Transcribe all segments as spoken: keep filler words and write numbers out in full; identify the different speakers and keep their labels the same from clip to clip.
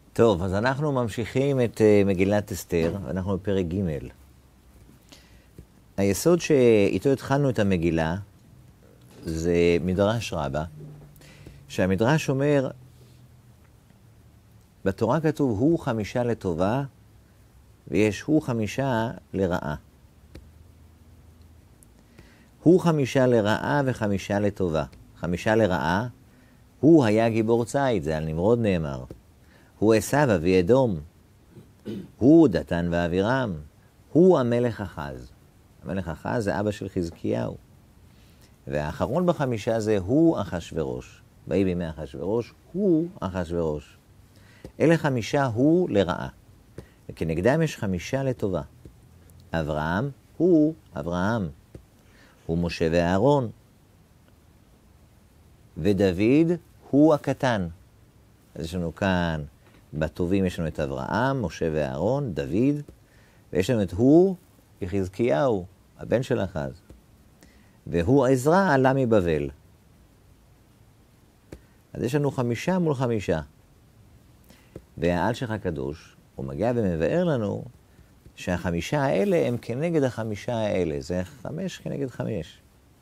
Speaker 1: טוב, אז אנחנו ממשיכים את uh, מגילת אסתר, אנחנו בפרק ג'. היסוד שאיתו התחלנו את המגילה זה מדרש רבה, שהמדרש אומר, בתורה כתוב הוא חמישה לטובה, ויש הוא חמישה לרעה. הוא חמישה לרעה וחמישה לטובה. חמישה לרעה, הוא היה גיבור ציד, זה על נמרוד נאמר. הוא עשיו אבי אדום, הוא דתן ואבירם, הוא המלך אחז. המלך אחז זה אבא של חזקיהו. והאחרון בחמישה זה הוא אחשוורוש. ויהי בימי אחשוורוש, הוא אחשוורוש. אלה חמישה הוא לרעה. וכנגדם יש חמישה לטובה. אברהם הוא אברהם. הוא משה ואהרון. ודוד הוא הקטן. אז יש לנו כאן, בטובים יש לנו את אברהם, משה ואהרון, דוד, ויש לנו את הוא, יחזקיהו, הבן של אחז. והוא עזרא עלה מבבל. אז יש לנו חמישה מול חמישה. והעל שלך הקדוש, הוא מגיע ומבאר לנו שהחמישה האלה הם כנגד החמישה האלה. זה חמש כנגד חמש.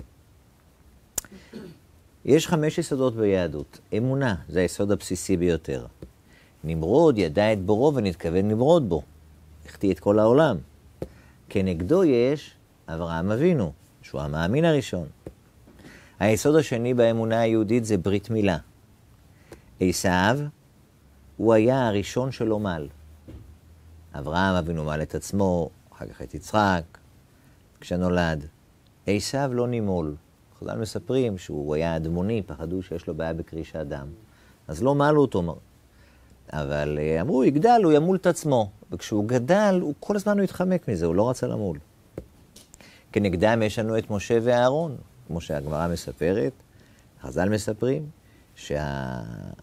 Speaker 1: יש חמש יסודות ביהדות. אמונה, זה היסוד הבסיסי ביותר. נמרוד ידע את בורו ונתכוון למרוד בו. החטיא את כל העולם. כנגדו יש אברהם אבינו, שהוא המאמין הראשון. היסוד השני באמונה היהודית זה ברית מילה. עשיו, הוא היה הראשון שלא מל. אברהם אבינו מל את עצמו, אחר כך את יצחק, כשנולד. עשיו לא נימול. חז"ל מספרים שהוא היה אדמוני, פחדו שיש לו בעיה בקרישת דם. אז לא מעלו אותו. אבל אמרו, יגדל, הוא ימול את עצמו. וכשהוא גדל, הוא כל הזמן הוא התחמק מזה, הוא לא רצה למול. כנגדם יש לנו את משה ואהרון, כמו שהגמרא מספרת, חז"ל מספרים, שה...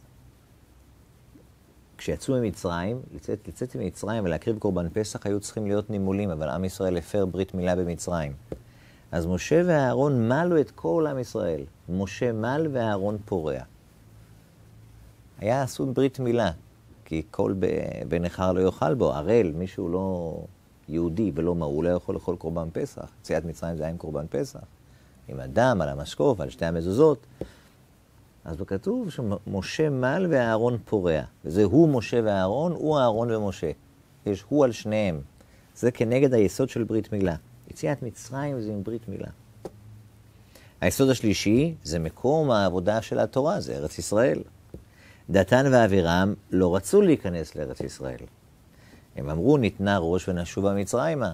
Speaker 1: כשיצאו ממצרים, לצאת, לצאת ממצרים ולהקריב קורבן פסח, היו צריכים להיות נימולים, אבל עם ישראל הפר ברית מילה במצרים. אז משה ואהרון מלו את כל עם ישראל. משה מל ואהרון פורע. היה עשו ברית מילה, כי כל בן נכר לא יאכל בו. ערל, מישהו לא יהודי ולא מהול, לא יכול לאכול קורבן פסח. יציאת מצרים זה היה עם קורבן פסח. עם הדם, על המשקוף, על שתי המזוזות. אז בכתוב שמשה מל ואהרון פורע. וזה הוא משה ואהרון, הוא אהרון ומשה. יש הוא על שניהם. זה כנגד היסוד של ברית מילה. יציאת מצרים זה עם ברית מילה. היסוד השלישי זה מקום העבודה של התורה, זה ארץ ישראל. דתן ואבירם לא רצו להיכנס לארץ ישראל. הם אמרו, ניתנה ראש ונשובה מצרימה.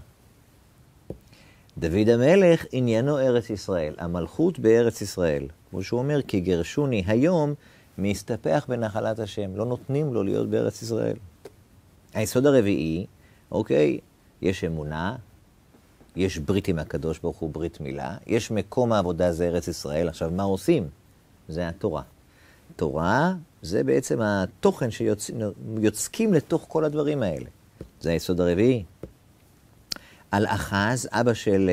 Speaker 1: דוד המלך עניינו ארץ ישראל, המלכות בארץ ישראל. כמו שהוא אומר, כי גרשוני היום מסתפח בנחלת השם, לא נותנים לו להיות בארץ ישראל. היסוד הרביעי, אוקיי, יש אמונה, יש ברית עם הקדוש ברוך הוא, ברית מילה, יש מקום העבודה, זה ארץ ישראל. עכשיו, מה עושים? זה התורה. תורה זה בעצם התוכן שיוצקים לתוך כל הדברים האלה. זה היסוד הרביעי. על אחז, אבא של,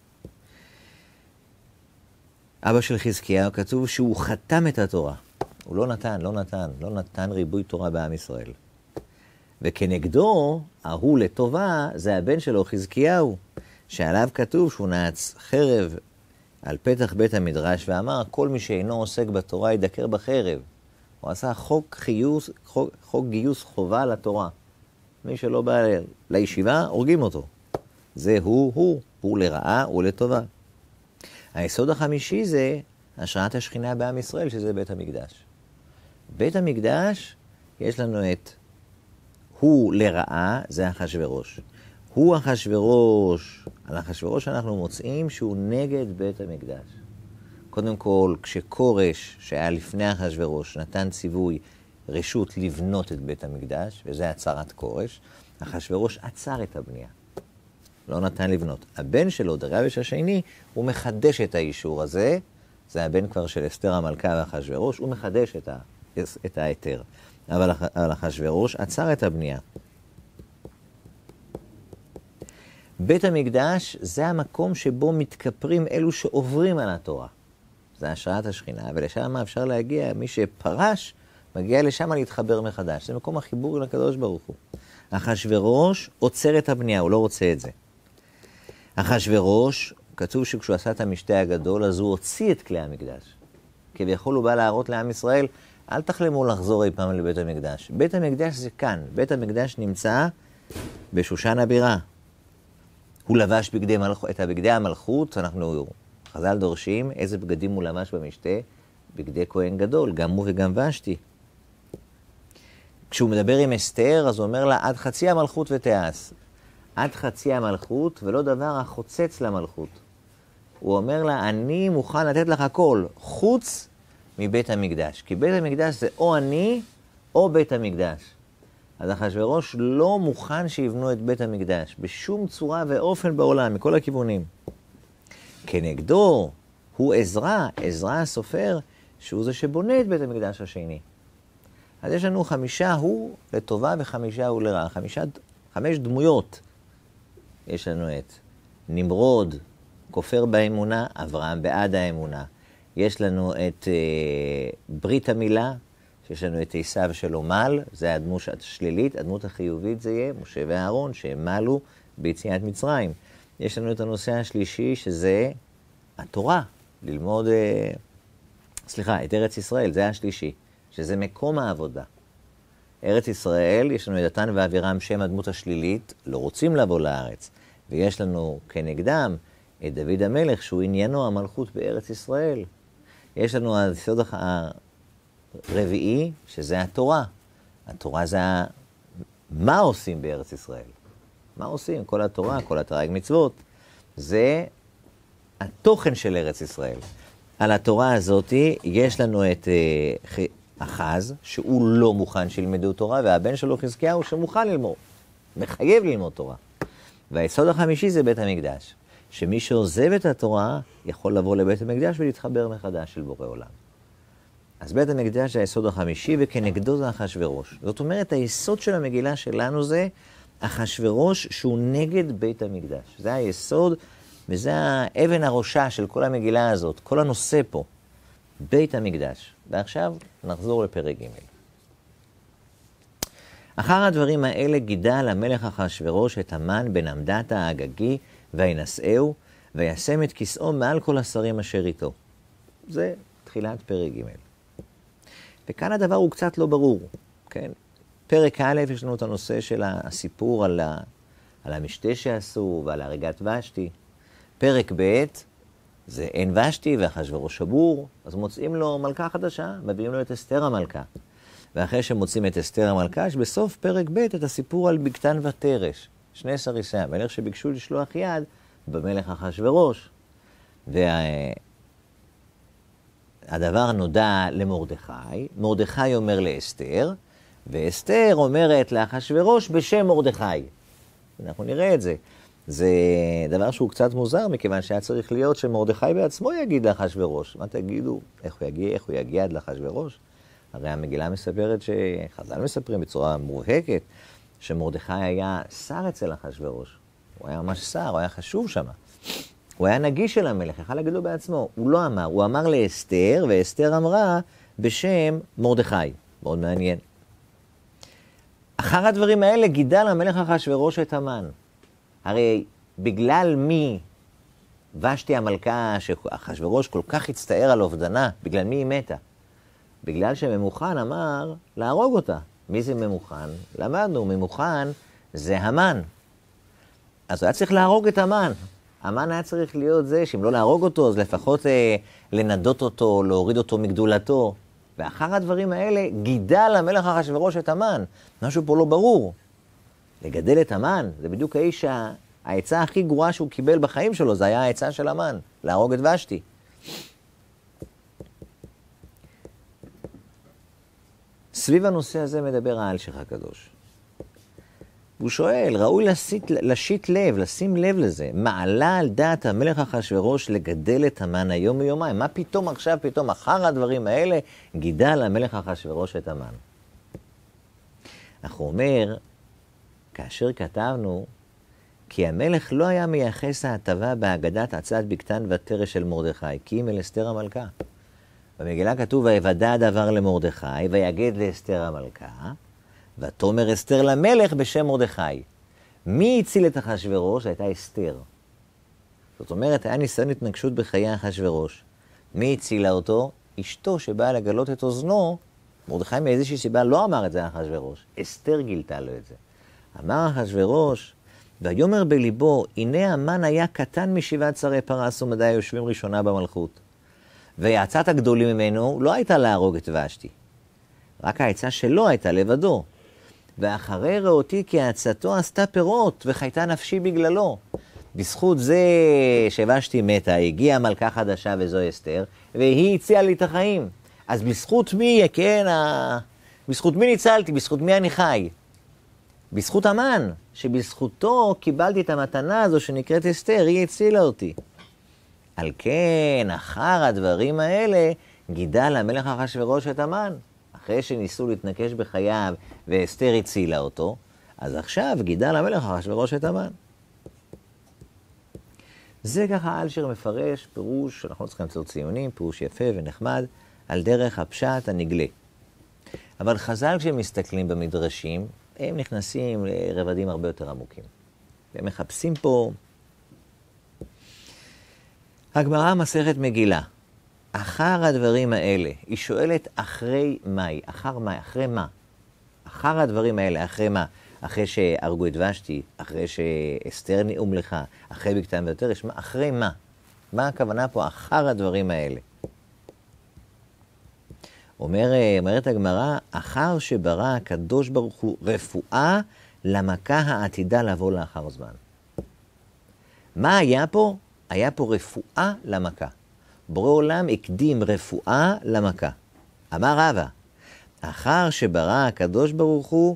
Speaker 1: אבא של חזקיהו, כתוב שהוא חתם את התורה. הוא לא נתן, לא נתן, לא נתן ריבוי תורה בעם ישראל. וכנגדו, ההוא לטובה, זה הבן שלו, חזקיהו, שעליו כתוב שהוא נעץ חרב על פתח בית המדרש, ואמר, כל מי שאינו עוסק בתורה ידקר בחרב. הוא עשה חוק, חיוס, חוק, חוק גיוס חובה לתורה. מי שלא בא לישיבה, הורגים אותו. זה הוא, הוא, הוא לרעה, הוא לטובה. היסוד החמישי זה השראת השכינה בעם ישראל, שזה בית המקדש. בית המקדש, יש לנו את הוא לרעה, זה אחשוורוש. הוא אחשוורוש, על אחשוורוש אנחנו מוצאים שהוא נגד בית המקדש. קודם כל, כשקורש, שהיה לפני אחשוורוש, נתן ציווי רשות לבנות את בית המקדש, וזה הצהרת קורש, אחשוורוש עצר את הבנייה. לא נתן לבנות. הבן שלו, דריווש השני, הוא מחדש את האישור הזה, זה הבן כבר של אסתר המלכה ואחשוורוש, הוא מחדש את, ה, את ההיתר. אבל, אבל אחשוורוש עצר את הבנייה. בית המקדש זה המקום שבו מתכפרים אלו שעוברים על התורה. זה השראת השכינה, ולשם אפשר להגיע, מי שפרש, מגיע לשם להתחבר מחדש. זה מקום החיבור לקדוש ברוך הוא. אחשוורוש עוצר את הבנייה, הוא לא רוצה את זה. אחשוורוש, כתוב שכשהוא עשה את המשתה הגדול, אז הוא הוציא את כלי המקדש. כביכול הוא בא להראות לעם ישראל, אל תחלמו לחזור אי פעם לבית המקדש. בית המקדש זה כאן. בית המקדש נמצא בשושן הבירה. הוא לבש בגדי מלכ... את הבגדי המלכות, אנחנו חז"ל דורשים איזה בגדים הוא לבש במשתה, בגדי כהן גדול, גם הוא וגם ושתי. כשהוא מדבר עם אסתר, אז הוא אומר לה, עד חצי המלכות ותעש. עד חצי המלכות, ולא דבר החוצץ למלכות. הוא אומר לה, אני מוכן לתת לך הכל, חוץ מבית המקדש. כי בית המקדש זה או אני, או בית המקדש. אז אחשוורוש לא מוכן שיבנו את בית המקדש, בשום צורה ואופן בעולם, מכל הכיוונים. כנגדו, הוא עזרא, עזרא הסופר, שהוא זה שבונה את בית המקדש השני. אז יש לנו חמישה הוא לטובה וחמישה הוא לרעה. חמישה, חמש דמויות. יש לנו את נמרוד, כופר באמונה, אברהם בעד האמונה. יש לנו את אה, ברית המילה, שיש לנו את עשיו של עמל, זה הדמות השלילית, הדמות החיובית זה יהיה, משה ואהרון, שהם מעלו ביציאת מצרים. יש לנו את הנושא השלישי, שזה התורה, ללמוד, אה, סליחה, את ארץ ישראל, זה השלישי, שזה מקום העבודה. ארץ ישראל, יש לנו את דתן ואבירם, שם הדמות השלילית, לא רוצים לבוא לארץ. ויש לנו כנגדם את דוד המלך, שהוא עניינו המלכות בארץ ישראל. יש לנו היסוד הרביעי, שזה התורה. התורה זה ה... מה עושים בארץ ישראל? מה עושים? כל התורה, כל התרי"ג מצוות. זה התוכן של ארץ ישראל. על התורה הזאת יש לנו את uh, אחז, שהוא לא מוכן שילמדו תורה, והבן שלו חזקיהו שמוכן ללמוד, מחייב ללמוד תורה. והיסוד החמישי זה בית המקדש. שמי שעוזב את התורה יכול לבוא לבית המקדש ולהתחבר מחדש של בורא עולם. אז בית המקדש זה היסוד החמישי, וכנגדו זה אחשוורוש. זאת אומרת, היסוד של המגילה שלנו זה אחשוורוש שהוא נגד בית המקדש. זה היסוד, וזה האבן הראשה של כל המגילה הזאת, כל הנושא פה, בית המקדש. ועכשיו נחזור לפרק ג'. אחר הדברים האלה גידל המלך אחשוורוש את המן בן עמדת האגגי, וינשאהו, וישם את כיסאו מעל כל השרים אשר איתו. זה תחילת פרק ג'. וכאן הדבר הוא קצת לא ברור, כן? פרק א' יש לנו את הנושא של הסיפור על, ה, על המשתה שעשו ועל הריגת ושתי. פרק ב' זה אין ושתי ואחשוורוש שבור, אז מוצאים לו מלכה חדשה, מביאים לו את אסתר המלכה. ואחרי שמוצאים את אסתר המלכה, יש בסוף פרק ב' את הסיפור על בגתן ותרש. שני סריסי המלך שביקשו לשלוח יד במלך אחשוורוש. והדבר נודע למרדכי, מרדכי אומר לאסתר, ואסתר אומרת לאחשוורוש בשם מרדכי. אנחנו נראה את זה. זה דבר שהוא קצת מוזר, מכיוון שהיה צריך להיות שמרדכי בעצמו יגיד לאחשוורוש. מה תגידו? איך הוא יגיע, איך הוא יגיע עד לאחשוורוש? הרי המגילה מספרת, שחז"ל מספרים בצורה מובהקת, שמרדכי היה שר אצל אחשוורוש. הוא היה ממש שר, הוא היה חשוב שם. הוא היה נגיש של המלך, יכל להגיד לו בעצמו. הוא לא אמר, הוא אמר לאסתר, ואסתר אמרה בשם מרדכי. מאוד מעניין. אחר הדברים האלה גידל המלך אחשוורוש את המן. הרי בגלל מי ושתי המלכה שאחשוורוש כל כך הצטער על אובדנה, בגלל מי היא מתה? בגלל שממוכן אמר להרוג אותה. מי זה ממוכן? למדנו, ממוכן זה המן. אז הוא היה צריך להרוג את המן. המן היה צריך להיות זה, שאם לא להרוג אותו, אז לפחות אה, לנדות אותו, להוריד אותו מגדולתו. ואחר הדברים האלה גידל המלך אחשוורוש את המן. משהו פה לא ברור. לגדל את המן, זה בדיוק האיש העצה הכי גרועה שהוא קיבל בחיים שלו, זה היה העצה של המן, להרוג את ושתי. סביב הנושא הזה מדבר האלשיך הקדוש. הוא שואל, ראוי לשיט, לשיט לב, לשים לב לזה, מעלה על דעת המלך אחשוורוש לגדל את המן היום ויומיים. מה פתאום עכשיו, פתאום אחר הדברים האלה, גידל המלך אחשוורוש את המן. אנחנו אומר, כאשר כתבנו, כי המלך לא היה מייחס ההטבה בהגדת עצת בגתן ותרש של מרדכי, כי אם אל אסתר המלכה. במגילה כתוב, ויוודע הדבר למרדכי, ויגד לאסתר המלכה, ותאמר אסתר למלך בשם מרדכי. מי הציל את אחשוורוש? הייתה אסתר. זאת אומרת, היה ניסיון התנגשות בחיי אחשוורוש. מי הצילה אותו? אשתו שבאה לגלות את אוזנו. מרדכי מאיזושהי סיבה לא אמר את זה אחשוורוש. אסתר גילתה לו את זה. אמר אחשוורוש, ויאמר בליבו, הנה המן היה קטן משבעת שרי פרס ומדי יושבים ראשונה במלכות. והעצת הגדולים ממנו לא הייתה להרוג את ושתי. רק העצה שלו הייתה לבדו. ואחרי ראותי כי העצתו עשתה פירות וחייתה נפשי בגללו. בזכות זה שוושתי מתה, הגיעה מלכה חדשה וזו אסתר, והיא הציעה לי את החיים. אז בזכות מי, כן, ה... בזכות מי ניצלתי, בזכות מי אני חי? בזכות המן, שבזכותו קיבלתי את המתנה הזו שנקראת אסתר, היא הצילה אותי. על כן, אחר הדברים האלה, גידל המלך אחשוורוש את המן. אחרי שניסו להתנקש בחייו ואסתר הצילה אותו, אז עכשיו גידל המלך אחשוורוש את המן. זה ככה אלשר מפרש פירוש, אנחנו לא צריכים למצוא ציונים, פירוש יפה ונחמד, על דרך הפשט הנגלה. אבל חז"ל כשהם מסתכלים במדרשים, הם נכנסים לרבדים הרבה יותר עמוקים. והם מחפשים פה... הגמרא מסכת מגילה. אחר הדברים האלה, היא שואלת אחרי מהי, אחר מה, אחרי מה? אחר הדברים האלה, אחרי מה? אחרי שהרגו את ושתי, אחרי שאסתר נאומלכה, אחרי בקתם ויותר, יש מה? אחרי מה? מה הכוונה פה אחר הדברים האלה? אומר, אומרת הגמרא, אחר שברא הקדוש ברוך הוא רפואה למכה העתידה לבוא לאחר זמן. מה היה פה? היה פה רפואה למכה. בורא עולם הקדים רפואה למכה. אמר רבא, אחר שברא הקדוש ברוך הוא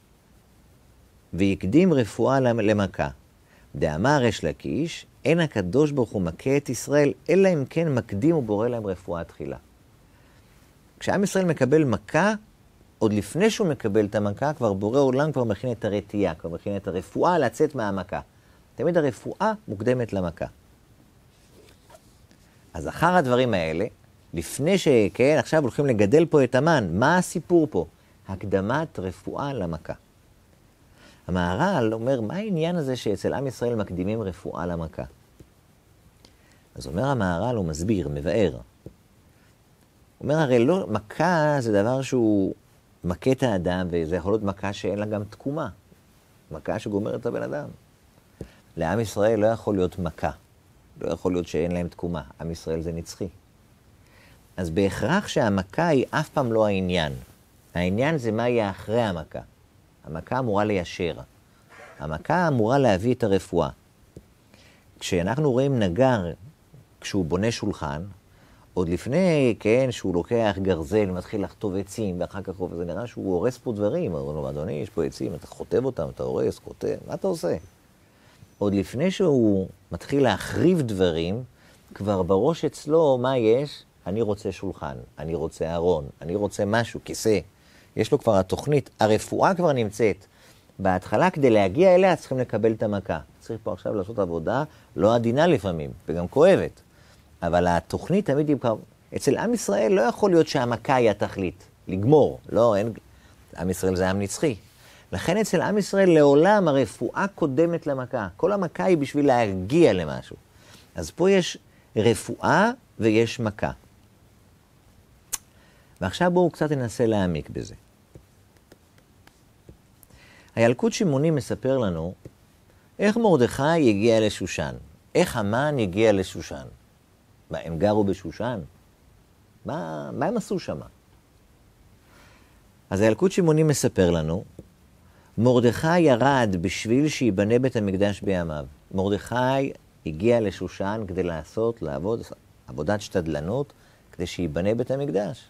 Speaker 1: והקדים רפואה למכה. דאמר ריש לקיש, אין הקדוש ברוך הוא מכה את ישראל, אלא אם כן מקדים ובורא להם רפואה תחילה. כשעם ישראל מקבל מכה, עוד לפני שהוא מקבל את המכה, כבר בורא עולם כבר מכין את הרתיעה, כבר מכין את הרפואה לצאת מהמכה. תמיד הרפואה מוקדמת למכה. אז אחר הדברים האלה, לפני שכן, עכשיו הולכים לגדל פה את המן, מה הסיפור פה? הקדמת רפואה למכה. המהר"ל אומר, מה העניין הזה שאצל עם ישראל מקדימים רפואה למכה? אז אומר המהר"ל, הוא מסביר, מבאר. הוא אומר, הרי לא, מכה זה דבר שהוא מכה את האדם, וזה יכול להיות מכה שאין לה גם תקומה. מכה שגומרת את הבן אדם. לעם ישראל לא יכול להיות מכה. לא יכול להיות שאין להם תקומה. עם ישראל זה נצחי. אז בהכרח שהמכה היא אף פעם לא העניין. העניין זה מה יהיה אחרי המכה. המכה אמורה ליישר. המכה אמורה להביא את הרפואה. כשאנחנו רואים נגר, כשהוא בונה שולחן, עוד לפני, כן, שהוא לוקח גרזל, מתחיל לכתוב עצים, ואחר כך זה נראה שהוא הורס פה דברים. הוא אומר לו, אדוני, יש פה עצים, אתה חוטב אותם, אתה הורס, כותב, מה אתה עושה? עוד לפני שהוא מתחיל להחריב דברים, כבר בראש אצלו, מה יש? אני רוצה שולחן, אני רוצה ארון, אני רוצה משהו, כיסא. יש לו כבר התוכנית, הרפואה כבר נמצאת. בהתחלה, כדי להגיע אליה, צריכים לקבל את המכה. צריך פה עכשיו לעשות עבודה לא עדינה לפעמים, וגם כואבת. אבל התוכנית תמיד היא כבר... אצל עם ישראל לא יכול להיות שהמכה היא התכלית, לגמור. לא, אין... עם ישראל זה עם נצחי. לכן אצל עם ישראל לעולם הרפואה קודמת למכה. כל המכה היא בשביל להגיע למשהו. אז פה יש רפואה ויש מכה. ועכשיו בואו קצת ננסה להעמיק בזה. הילקוט שמעוני מספר לנו איך מרדכי הגיע לשושן. איך המן הגיע לשושן. מה, הם גרו בשושן? מה, מה הם עשו שם? אז הילקוט שמעוני מספר לנו, מרדכי ירד בשביל שיבנה בית המקדש בימיו. מרדכי הגיע לשושן כדי לעשות, לעבוד, עבודת שתדלנות, כדי שיבנה בית המקדש.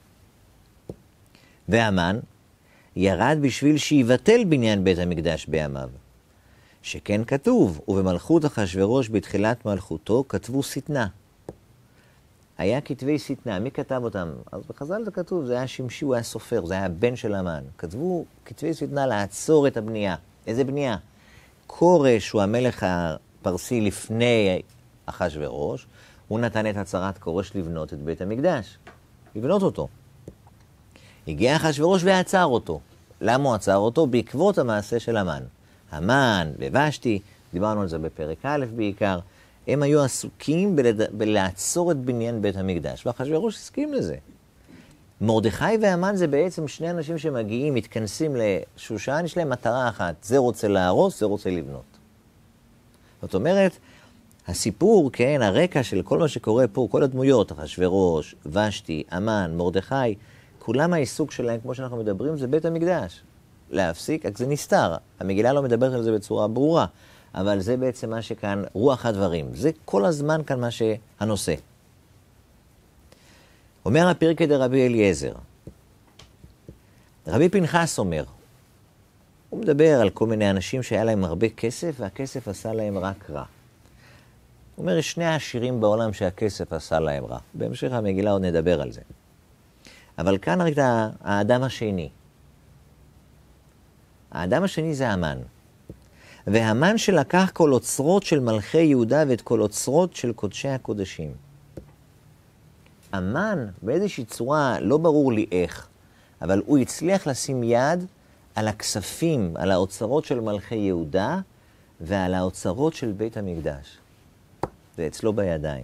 Speaker 1: והמן ירד בשביל שיבטל בניין בית המקדש בימיו. שכן כתוב, ובמלכות אחשוורוש בתחילת מלכותו כתבו שטנה. היה כתבי שטנה, מי כתב אותם? אז בחז"ל זה כתוב, זה היה שמשי, הוא היה סופר, זה היה הבן של המן. כתבו כתבי שטנה לעצור את הבנייה. איזה בנייה? כורש הוא המלך הפרסי לפני אחשוורוש, הוא נתן את הצהרת כורש לבנות את בית המקדש. לבנות אותו. הגיע אחשוורוש ועצר אותו. למה הוא עצר אותו? בעקבות המעשה של המן. המן ובשתי, דיברנו על זה בפרק א' בעיקר, הם היו עסוקים בלד... בלעצור את בניין בית המקדש, ואחשוורוש הסכים לזה. מרדכי והמן זה בעצם שני אנשים שמגיעים, מתכנסים לשושן, יש להם מטרה אחת, זה רוצה להרוס, זה רוצה לבנות. זאת אומרת, הסיפור, כן, הרקע של כל מה שקורה פה, כל הדמויות, אחשוורוש, ושתי, המן, מרדכי, כולם העיסוק שלהם, כמו שאנחנו מדברים, זה בית המקדש. להפסיק, רק זה נסתר. המגילה לא מדברת על זה בצורה ברורה, אבל זה בעצם מה שכאן, רוח הדברים. זה כל הזמן כאן מה שהנושא. אומר הפרקי דרבי אליעזר, רבי פנחס אומר, הוא מדבר על כל מיני אנשים שהיה להם הרבה כסף, והכסף עשה להם רק רע. הוא אומר, יש שני העשירים בעולם שהכסף עשה להם רע. בהמשך המגילה עוד נדבר על זה. אבל כאן רק האדם השני. האדם השני זה המן. והמן שלקח כל אוצרות של מלכי יהודה ואת כל אוצרות של קודשי הקודשים. המן באיזושהי צורה, לא ברור לי איך, אבל הוא הצליח לשים יד על הכספים, על האוצרות של מלכי יהודה ועל האוצרות של בית המקדש. זה אצלו בידיים.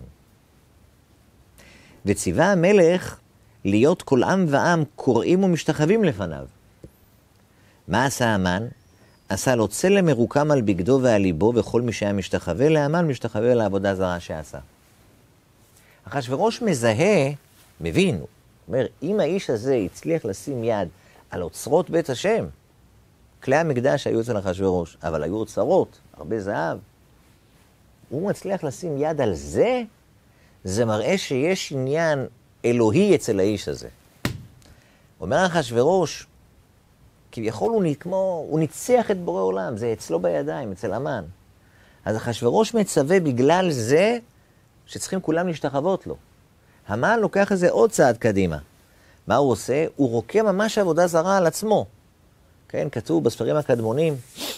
Speaker 1: וציווה המלך להיות כל עם ועם קוראים ומשתחווים לפניו. מה עשה המן? עשה לו צלם מרוקם על בגדו ועל ליבו, וכל מי שהיה משתחווה להמן משתחווה לעבודה זרה שעשה. אחשוורוש מזהה, מבין, הוא אומר, אם האיש הזה הצליח לשים יד על אוצרות בית השם, כלי המקדש היו אצל אחשוורוש, אבל היו אוצרות, הרבה זהב. הוא מצליח לשים יד על זה, זה מראה שיש עניין אלוהי אצל האיש הזה. אומר אחשוורוש, כביכול הוא, כמו, הוא ניצח את בורא עולם, זה אצלו בידיים, אצל המן. אז אחשוורוש מצווה בגלל זה שצריכים כולם להשתחוות לו. המן לוקח את זה עוד צעד קדימה. מה הוא עושה? הוא רוקם ממש עבודה זרה על עצמו. כן, כתוב בספרים הקדמונים,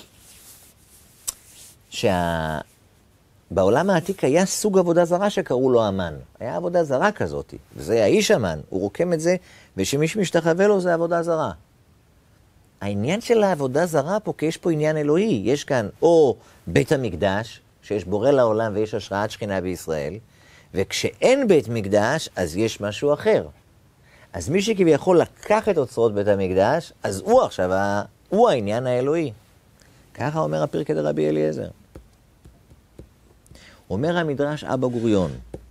Speaker 1: שבעולם העתיק היה סוג עבודה זרה שקראו לו המן. היה עבודה זרה כזאת, וזה האיש המן, הוא רוקם את זה, ושמי שמשתחווה לו זה עבודה זרה. העניין של העבודה זרה פה, כי יש פה עניין אלוהי, יש כאן או בית המקדש, שיש בורא לעולם ויש השראת שכינה בישראל, וכשאין בית מקדש, אז יש משהו אחר. אז מי שכביכול לקח את אוצרות בית המקדש, אז הוא עכשיו, הוא העניין האלוהי. ככה אומר הפרקי דרבי אליעזר. אומר המדרש אבא גוריון,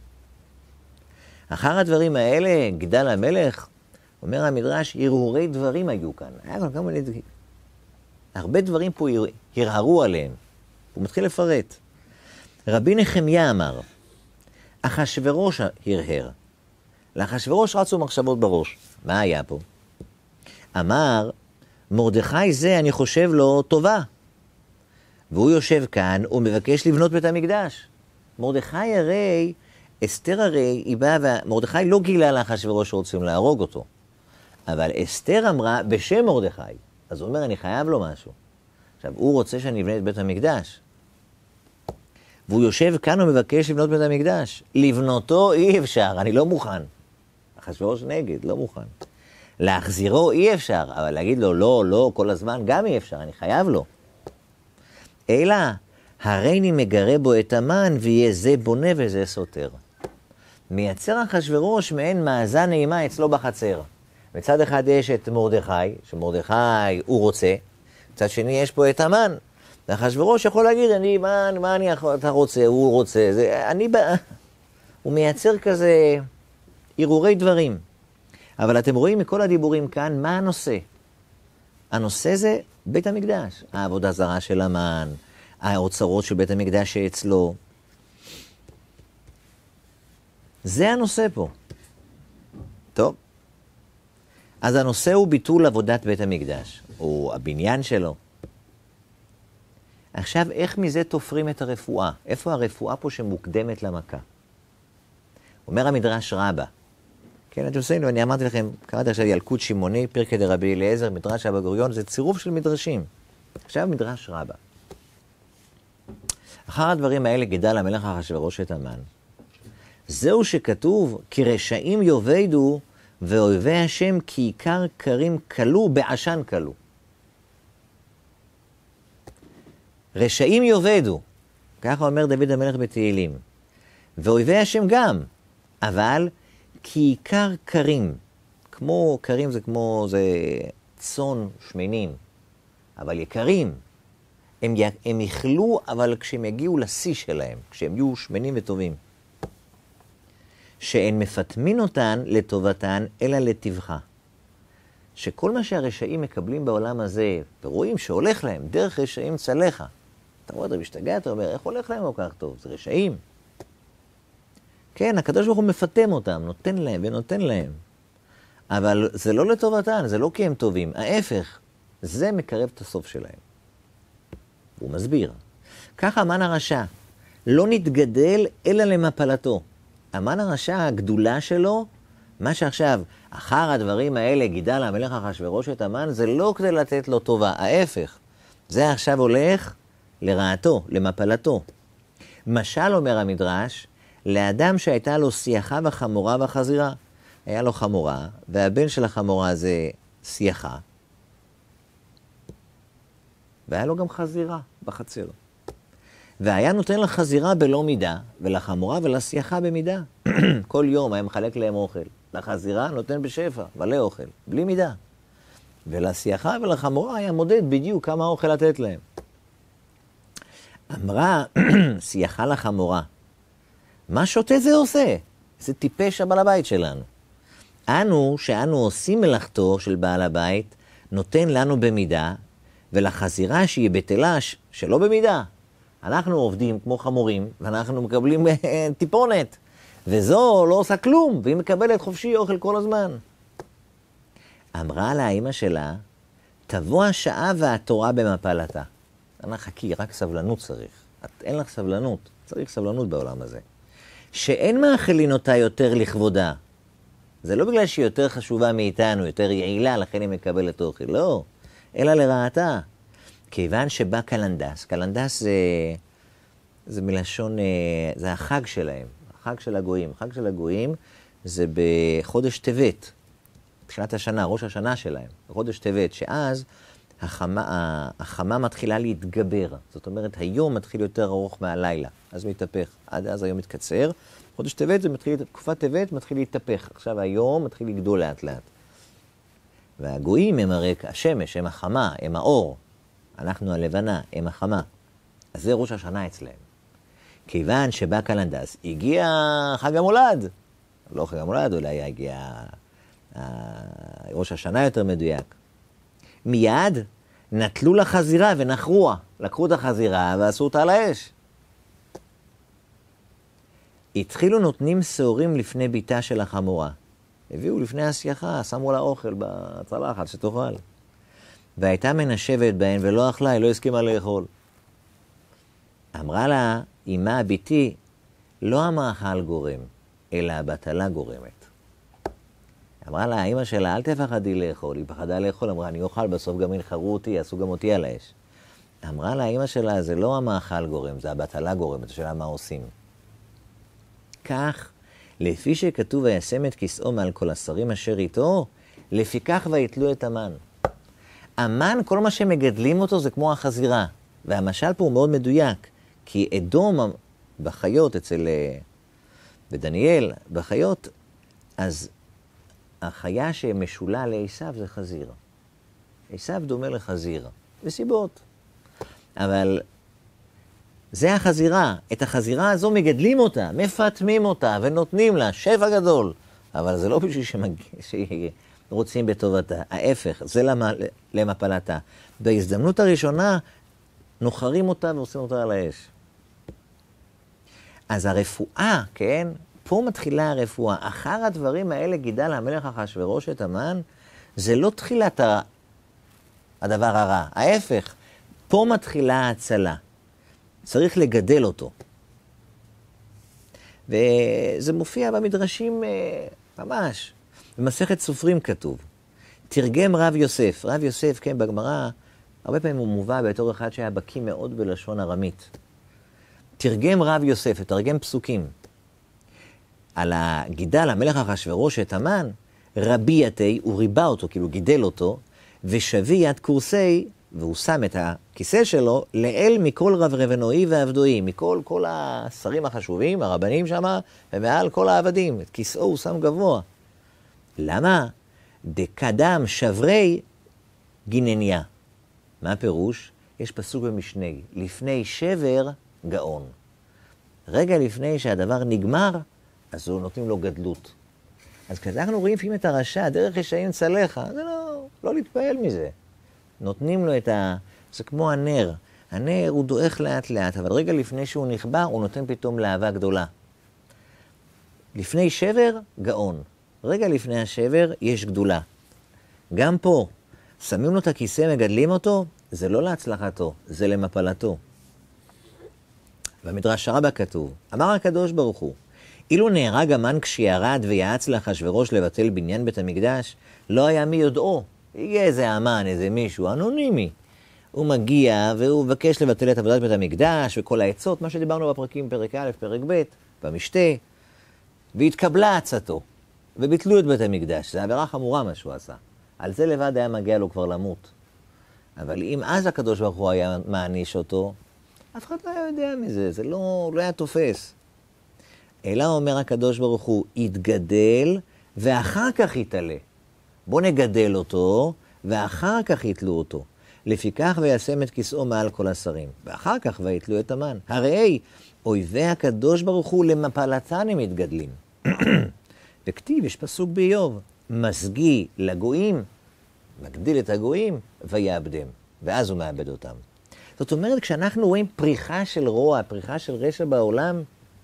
Speaker 1: אחר הדברים האלה, גדל המלך, אומר המדרש, הרהורי דברים היו כאן. היה כאן כמה מיני... הרבה דברים פה הרהרו עליהם. הוא מתחיל לפרט. רבי נחמיה אמר, אחשוורוש הרהר. לאחשוורוש רצו מחשבות בראש. מה היה פה? אמר, מרדכי זה אני חושב לו טובה. והוא יושב כאן ומבקש לבנות בית המקדש. מרדכי הרי, אסתר הרי, היא באה, ומרדכי לא גילה לאחשוורוש שרוצים להרוג אותו. אבל אסתר אמרה בשם מרדכי. אז הוא אומר, אני חייב לו משהו. עכשיו, הוא רוצה שאני אבנה את בית המקדש. והוא יושב כאן ומבקש לבנות בית המקדש. לבנותו אי אפשר, אני לא מוכן. אחשוורוש נגד, לא מוכן. להחזירו אי אפשר, אבל להגיד לו לא, לא, כל הזמן גם אי אפשר, אני חייב לו. אלא, הריני מגרה בו את המן, ויהיה זה בונה וזה סותר. מייצר אחשוורוש מעין מאזן נעימה אצלו בחצר. מצד אחד יש את מרדכי, שמרדכי הוא רוצה, מצד שני יש פה את המן. ואחשוורוש יכול להגיד, אני, מה, מה אני, אתה רוצה, הוא רוצה, זה, אני, הוא מייצר כזה הרהורי דברים. אבל אתם רואים מכל הדיבורים כאן, מה הנושא? הנושא זה בית המקדש, העבודה זרה של המן, האוצרות של בית המקדש שאצלו. זה הנושא פה. טוב. אז הנושא הוא ביטול עבודת בית המקדש, או הבניין שלו. עכשיו, איך מזה תופרים את הרפואה? איפה הרפואה פה שמוקדמת למכה? אומר המדרש רבה. כן, אתם עושים, אני אמרתי לכם, קראתי עכשיו ילקוט שמעוני, פרקי דרבי אליעזר, מדרש אבא גוריון, זה צירוף של מדרשים. עכשיו מדרש רבה. אחר הדברים האלה גדל המלך אחשוורוש את המן. זהו שכתוב, כי רשעים יאבדו ואויבי השם כי עיקר קרים כלו בעשן כלו. רשעים יאבדו, ככה אומר דוד המלך בתהילים. ואויבי השם גם, אבל כי עיקר קרים, כמו קרים זה כמו זה צאן שמנים, אבל יקרים, הם, הם יאכלו, אבל כשהם יגיעו לשיא שלהם, כשהם יהיו שמנים וטובים. שאין מפתמין אותן לטובתן, אלא לטבחה. שכל מה שהרשעים מקבלים בעולם הזה, ורואים שהולך להם, דרך רשעים צלחה. אתה רואה, אתה משתגע, אתה אומר, איך הולך להם כל כך טוב? זה רשעים. כן, הקדוש ברוך הוא מפתם אותם, נותן להם ונותן להם. אבל זה לא לטובתן, זה לא כי הם טובים. ההפך, זה מקרב את הסוף שלהם. הוא מסביר. ככה המן הרשע, לא נתגדל אלא למפלתו. המן הרשע, הגדולה שלו, מה שעכשיו, אחר הדברים האלה גידל המלך אחשוורוש את המן, זה לא כדי לתת לו טובה, ההפך. זה עכשיו הולך לרעתו, למפלתו. משל אומר המדרש, לאדם שהייתה לו שיחה וחמורה וחזירה. היה לו חמורה, והבן של החמורה זה שיחה. והיה לו גם חזירה בחצר. והיה נותן לחזירה בלא מידה, ולחמורה ולשיחה במידה. כל יום היה מחלק להם אוכל. לחזירה נותן בשפע, מלא אוכל, בלי מידה. ולשיחה ולחמורה היה מודד בדיוק כמה אוכל לתת להם. אמרה שיחה לחמורה, מה שוטה זה עושה? זה טיפש הבעל הבית שלנו. אנו, שאנו עושים מלאכתו של בעל הבית, נותן לנו במידה, ולחזירה שהיא בתלש שלא במידה. אנחנו עובדים כמו חמורים, ואנחנו מקבלים טיפונת. וזו לא עושה כלום, והיא מקבלת חופשי אוכל כל הזמן. אמרה לה האמא שלה, תבוא השעה והתורה במפלתה. אני חכי, רק סבלנות צריך. את, אין לך סבלנות, צריך סבלנות בעולם הזה. שאין מאכלין אותה יותר לכבודה. זה לא בגלל שהיא יותר חשובה מאיתנו, יותר יעילה, לכן היא מקבלת אוכל. לא, אלא לרעתה. כיוון שבא קלנדס, קלנדס זה, זה מלשון, זה החג שלהם, החג של הגויים. החג של הגויים זה בחודש טבת, תחילת השנה, ראש השנה שלהם, בחודש טבת, שאז החמה, החמה מתחילה להתגבר. זאת אומרת, היום מתחיל יותר ארוך מהלילה, אז מתהפך, עד אז היום מתקצר. חודש טבת זה מתחיל, תקופת טבת מתחיל להתהפך, עכשיו היום מתחיל לגדול לאט לאט. והגויים הם הרי השמש, הם החמה, הם האור. אנחנו הלבנה, הם החמה. אז זה ראש השנה אצלהם. כיוון שבא קלנדס, הגיע חג המולד. לא חג המולד, אולי הגיע ראש השנה יותר מדויק. מיד נטלו לחזירה ונחרוה. לקחו את החזירה ועשו אותה על האש. התחילו נותנים שעורים לפני ביתה של החמורה. הביאו לפני השיחה, שמו לה אוכל בצלחת שתאכל. והייתה מנשבת בהן ולא אכלה, היא לא הסכימה לאכול. אמרה לה, אמא ביתי, לא המאכל גורם, אלא הבטלה גורמת. אמרה לה, אמא שלה, אל תפחדי לאכול, היא פחדה לאכול, אמרה, אני אוכל, בסוף גם ינחרו אותי, יעשו גם אותי על האש. אמרה לה, אמא שלה, זה לא המאכל גורם, זה הבטלה גורמת, השאלה מה עושים. כך, לפי שכתוב וישם את כיסאו מעל כל השרים אשר איתו, לפיכך ויתלו את המן. המן, כל מה שמגדלים אותו זה כמו החזירה. והמשל פה הוא מאוד מדויק, כי אדום בחיות אצל, בדניאל, בחיות, אז החיה שמשולה לעשיו זה חזיר. עשיו דומה לחזיר, בסיבות. אבל זה החזירה. את החזירה הזו מגדלים אותה, מפתמים אותה ונותנים לה שפע גדול. אבל זה לא בשביל שמג... שרוצים בטובתה. ההפך, זה למה... למפלתה. בהזדמנות הראשונה נוחרים אותה ועושים אותה על האש. אז הרפואה, כן? פה מתחילה הרפואה. אחר הדברים האלה גידל המלך אחשוורוש את המן, זה לא תחילת הדבר הרע. ההפך, פה מתחילה ההצלה. צריך לגדל אותו. וזה מופיע במדרשים ממש. במסכת סופרים כתוב. תרגם רב יוסף. רב יוסף, כן, בגמרא, הרבה פעמים הוא מובא בתור אחד שהיה בקיא מאוד בלשון ארמית. תרגם רב יוסף, תרגם פסוקים. על הגידל, המלך אחשוורוש את המן, רבי יתי, הוא ריבה אותו, כאילו גידל אותו, ושבי יד קורסי, והוא שם את הכיסא שלו, לאל מכל רב רבנואי ועבדואי, מכל כל השרים החשובים, הרבנים שם, ומעל כל העבדים. את כיסאו הוא שם גבוה. למה? דקדם שברי גינניה. מה הפירוש? יש פסוק במשנה, לפני שבר גאון. רגע לפני שהדבר נגמר, אז הוא נותנים לו גדלות. אז כשאנחנו רואים לפעמים את הרשע, דרך רשעים צלחה, זה לא, לא להתפעל מזה. נותנים לו את ה... זה כמו הנר. הנר הוא דועך לאט לאט, אבל רגע לפני שהוא נכבה, הוא נותן פתאום להבה גדולה. לפני שבר, גאון. רגע לפני השבר, יש גדולה. גם פה, שמים לו את הכיסא, מגדלים אותו, זה לא להצלחתו, זה למפלתו. במדרש רבה כתוב, אמר הקדוש ברוך הוא, אילו נהרג המן כשירד ויעץ לאחשוורוש לבטל בניין בית המקדש, לא היה מי יודעו. הגיע איזה המן, איזה מישהו, אנונימי. הוא מגיע והוא מבקש לבטל את עבודת בית המקדש וכל העצות, מה שדיברנו בפרקים פרק א', פרק ב', במשתה, והתקבלה עצתו, וביטלו את בית המקדש. זה עבירה חמורה מה שהוא עשה. על זה לבד היה מגיע לו כבר למות. אבל אם אז הקדוש ברוך הוא היה מעניש אותו, אף אחד לא היה יודע מזה, זה לא, לא היה תופס. אלא אומר הקדוש ברוך הוא, יתגדל ואחר כך יתעלה. בוא נגדל אותו ואחר כך יתלו אותו. לפיכך וישם את כיסאו מעל כל השרים. ואחר כך ויתלו את המן. הרי אויבי הקדוש ברוך הוא למפלתן הם מתגדלים. וכתיב, יש פסוק באיוב, מסגי לגויים, מגדיל את הגויים ויאבדם. ואז הוא מאבד אותם. זאת אומרת, כשאנחנו רואים פריחה של רוע, פריחה של רשע בעולם,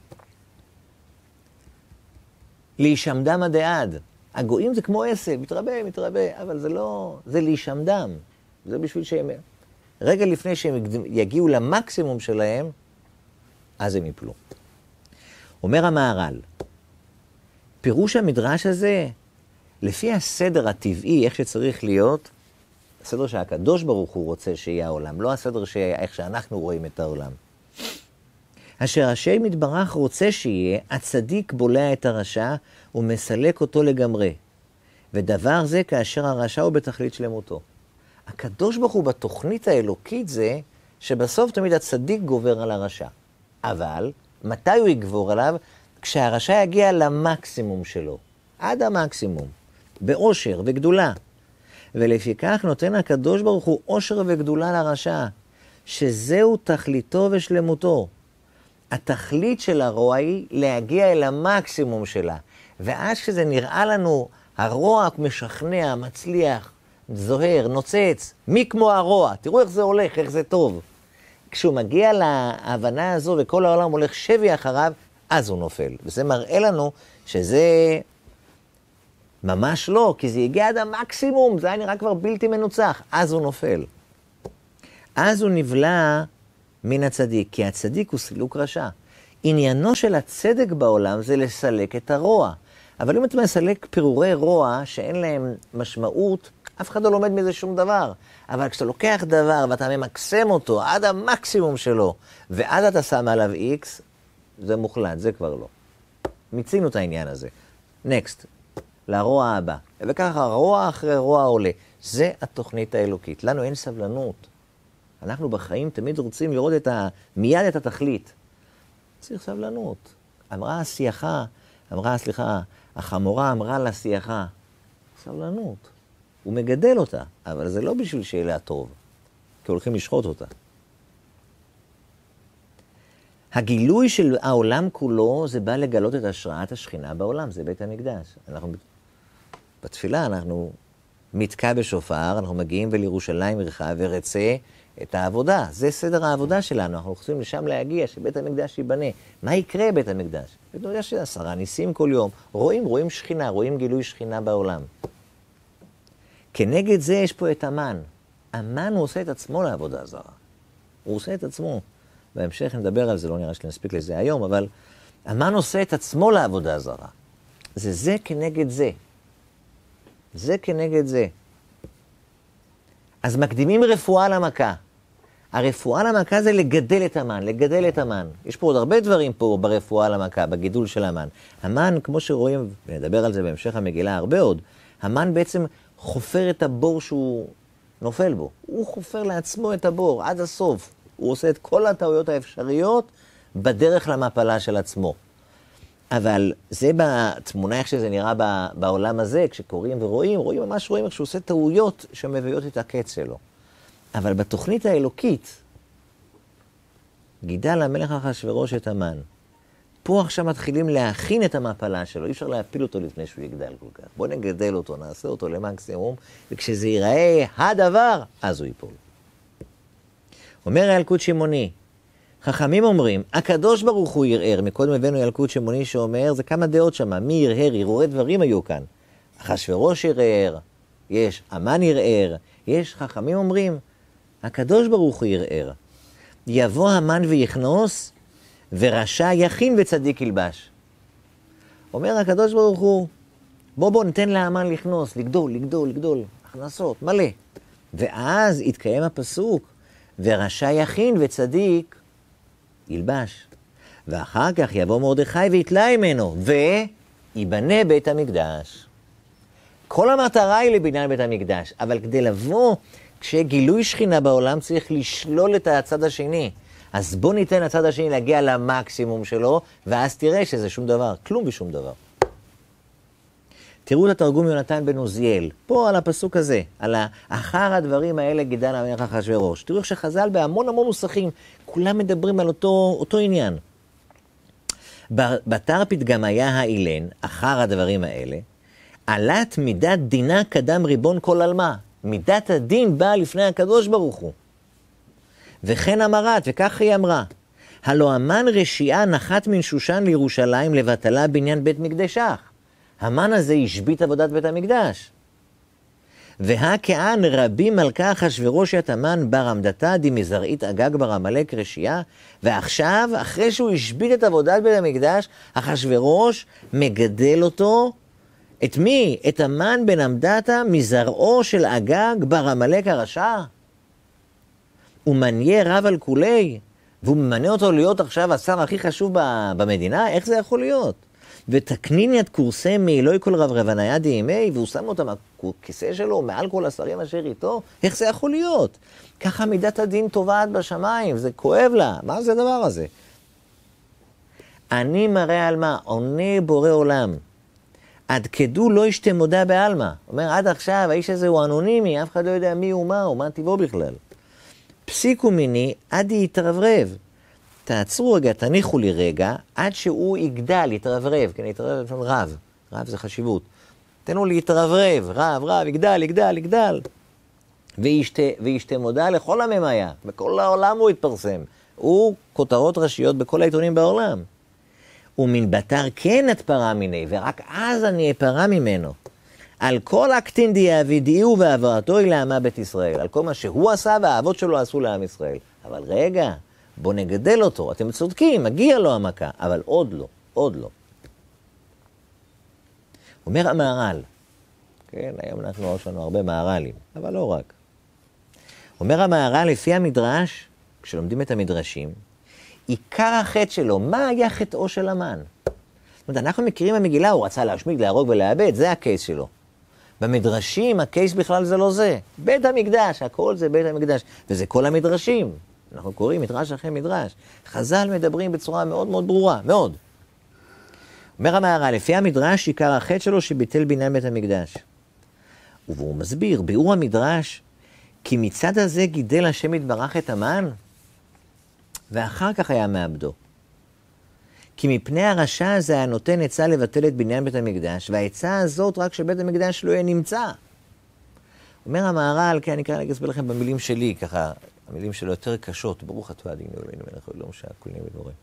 Speaker 1: להישמדם עד עד. הגויים זה כמו עשב, מתרבה, מתרבה, אבל זה לא, זה להישמדם. זה בשביל שהם, רגע לפני שהם יגיעו למקסימום שלהם, אז הם יפלו. אומר המהר"ל, פירוש המדרש הזה, לפי הסדר הטבעי, איך שצריך להיות, הסדר שהקדוש ברוך הוא רוצה שיהיה העולם, לא הסדר איך שאנחנו רואים את העולם. אשר השם יתברך רוצה שיהיה, הצדיק בולע את הרשע ומסלק אותו לגמרי. ודבר זה כאשר הרשע הוא בתכלית שלמותו. הקדוש ברוך הוא בתוכנית האלוקית זה שבסוף תמיד הצדיק גובר על הרשע. אבל מתי הוא יגבור עליו? כשהרשע יגיע למקסימום שלו. עד המקסימום. באושר וגדולה. ולפיכך נותן הקדוש ברוך הוא אושר וגדולה לרשע. שזהו תכליתו ושלמותו. התכלית של הרוע היא להגיע אל המקסימום שלה. ואז כשזה נראה לנו, הרוע משכנע, מצליח, זוהר, נוצץ, מי כמו הרוע? תראו איך זה הולך, איך זה טוב. כשהוא מגיע להבנה הזו וכל העולם הולך שבי אחריו, אז הוא נופל. וזה מראה לנו שזה ממש לא, כי זה הגיע עד המקסימום, זה היה נראה כבר בלתי מנוצח, אז הוא נופל. אז הוא נבלע מן הצדיק, כי הצדיק הוא סילוק רשע. עניינו של הצדק בעולם זה לסלק את הרוע. אבל אם אתה מסלק פירורי רוע שאין להם משמעות, אף אחד לא לומד מזה שום דבר. אבל כשאתה לוקח דבר ואתה ממקסם אותו עד המקסימום שלו, ואז אתה שם עליו איקס, זה מוחלט, זה כבר לא. מיצינו את העניין הזה. נקסט, לרוע הבא. וככה רוע אחרי רוע עולה. זה התוכנית האלוקית. לנו אין סבלנות. אנחנו בחיים תמיד רוצים לראות את ה... מיד את התכלית. צריך סבלנות. אמרה הסייחה, אמרה, סליחה, החמורה אמרה לה סייחה. סבלנות. הוא מגדל אותה, אבל זה לא בשביל שיהיה לה טוב, כי הולכים לשחוט אותה. הגילוי של העולם כולו, זה בא לגלות את השראת השכינה בעולם, זה בית המקדש. אנחנו, בתפילה אנחנו מתקע בשופר, אנחנו מגיעים ולירושלים רחב ורצה את העבודה. זה סדר העבודה שלנו, אנחנו רוצים לשם להגיע, שבית המקדש ייבנה. מה יקרה בית המקדש? בית המקדש של עשרה ניסים כל יום. רואים, רואים שכינה, רואים גילוי שכינה בעולם. כנגד זה יש פה את המן. המן הוא עושה את עצמו לעבודה זרה. הוא עושה את עצמו. בהמשך נדבר על זה, לא נראה שנספיק לזה היום, אבל המן עושה את עצמו לעבודה זרה. זה זה כנגד זה. זה כנגד זה. אז מקדימים רפואה למכה. הרפואה למכה זה לגדל את המן, לגדל את המן. יש פה עוד הרבה דברים פה ברפואה למכה, בגידול של המן. המן, כמו שרואים, ונדבר על זה בהמשך המגילה הרבה עוד, המן בעצם חופר את הבור שהוא נופל בו. הוא חופר לעצמו את הבור עד הסוף. הוא עושה את כל הטעויות האפשריות בדרך למפלה של עצמו. אבל זה בתמונה איך שזה נראה בעולם הזה, כשקוראים ורואים, רואים ממש רואים איך שהוא עושה טעויות שמביאות את הקץ שלו. אבל בתוכנית האלוקית, גידל המלך אחשוורוש את המן. פה עכשיו מתחילים להכין את המפלה שלו, אי אפשר להפיל אותו לפני שהוא יגדל כל כך. בוא נגדל אותו, נעשה אותו למקסימום, וכשזה ייראה הדבר, אז הוא ייפול. אומר ילקוט שמעוני, חכמים אומרים, הקדוש ברוך הוא ערער, מקודם הבאנו ילקוט שמעוני שאומר, זה כמה דעות שמה, מי ערער, ערעורי דברים היו כאן. אחשוורוש ערער, יש המן ערער, יש חכמים אומרים, הקדוש ברוך הוא ערער. יבוא המן ויכנוס, ורשע יכין וצדיק ילבש. אומר הקדוש ברוך הוא, בוא בוא ניתן להמן לכנוס, לגדול, לגדול, לגדול, הכנסות, מלא. ואז יתקיים הפסוק, ורשע יכין וצדיק ילבש. ואחר כך יבוא מרדכי ויתלה ממנו, ויבנה בית המקדש. כל המטרה היא לבניין בית המקדש, אבל כדי לבוא, כשגילוי שכינה בעולם צריך לשלול את הצד השני. אז בוא ניתן לצד השני להגיע למקסימום שלו, ואז תראה שזה שום דבר, כלום ושום דבר. תראו את התרגום יונתן בן עוזיאל, פה על הפסוק הזה, על אחר הדברים האלה גידל המלך אחשוורוש. תראו איך שחז"ל בהמון המון נוסחים, כולם מדברים על אותו, אותו עניין. בתרפית גם היה האילן, אחר הדברים האלה, עלת מידת דינה קדם ריבון כל עלמה. מידת הדין באה לפני הקדוש ברוך הוא. וכן אמרת, וכך היא אמרה, הלא המן רשיעה נחת מן שושן לירושלים לבטלה בניין בית מקדשך. המן הזה השבית עבודת בית המקדש. והכען רבי מלכה אחשוורוש ית המן בר עמדתה דמזרעית אגג בר עמלק רשיעה, ועכשיו, אחרי שהוא השבית את עבודת בית המקדש, אחשוורוש מגדל אותו, את מי? את המן בן עמדתה מזרעו של אגג בר עמלק הרשע. הוא מניה רב על כולי, והוא ממנה אותו להיות עכשיו השר הכי חשוב במדינה? איך זה יכול להיות? ותקנין יד קורסי מאלוהי כל רב רבניה דימי, והוא שם אותם הכיסא שלו מעל כל השרים אשר איתו? איך זה יכול להיות? ככה מידת הדין טובעת בשמיים, זה כואב לה. מה זה הדבר הזה? אני מראה על מה? עונה בורא עולם. עד כדו לא ישתה מודה בעלמא. אומר, עד עכשיו האיש הזה הוא אנונימי, אף אחד לא יודע מי הוא מה, או מה טבעו בכלל. פסיקו מיני עד יתרברב. תעצרו רגע, תניחו לי רגע, עד שהוא יגדל, יתרברב, כן, יתרברב, רב, רב זה חשיבות. תנו לי יתרברב, רב, רב, יגדל, יגדל, יגדל. וישתה, וישתה מודה לכל הממיה, בכל העולם הוא יתפרסם. הוא כותרות ראשיות בכל העיתונים בעולם. ומן בתר כן התפרה מיני, ורק אז אני אפרה ממנו. על כל הקטין דיעבידיהו ועברתו היא לעמה בית ישראל. על כל מה שהוא עשה והאבות שלו עשו לעם ישראל. אבל רגע, בוא נגדל אותו. אתם צודקים, מגיע לו המכה, אבל עוד לא, עוד לא. אומר המהר"ל, כן, היום אנחנו יש לנו הרבה מהר"לים, אבל לא רק. אומר המהר"ל, לפי המדרש, כשלומדים את המדרשים, עיקר החטא שלו, מה היה חטאו של המן? זאת אומרת, אנחנו מכירים במגילה, הוא רצה להשמיד, להרוג ולאבד, זה הקייס שלו. במדרשים, הקייס בכלל זה לא זה. בית המקדש, הכל זה בית המקדש. וזה כל המדרשים. אנחנו קוראים מדרש אחרי מדרש. חז"ל מדברים בצורה מאוד מאוד ברורה, מאוד. אומר המהר"ל, לפי המדרש, עיקר החטא שלו שביטל בניין בית המקדש. והוא מסביר, ביאור המדרש, כי מצד הזה גידל השם יתברך את המן, ואחר כך היה מעבדו. כי מפני הרשע הזה היה נותן עצה לבטל את בניין בית המקדש, והעצה הזאת רק שבית המקדש לא יהיה נמצא. אומר המהר"ל, כי אני כאן אסביר לכם במילים שלי, ככה, המילים שלו יותר קשות, ברוך אתה אדינו אלוהינו מלך העולם שהכל נהיה בדברו.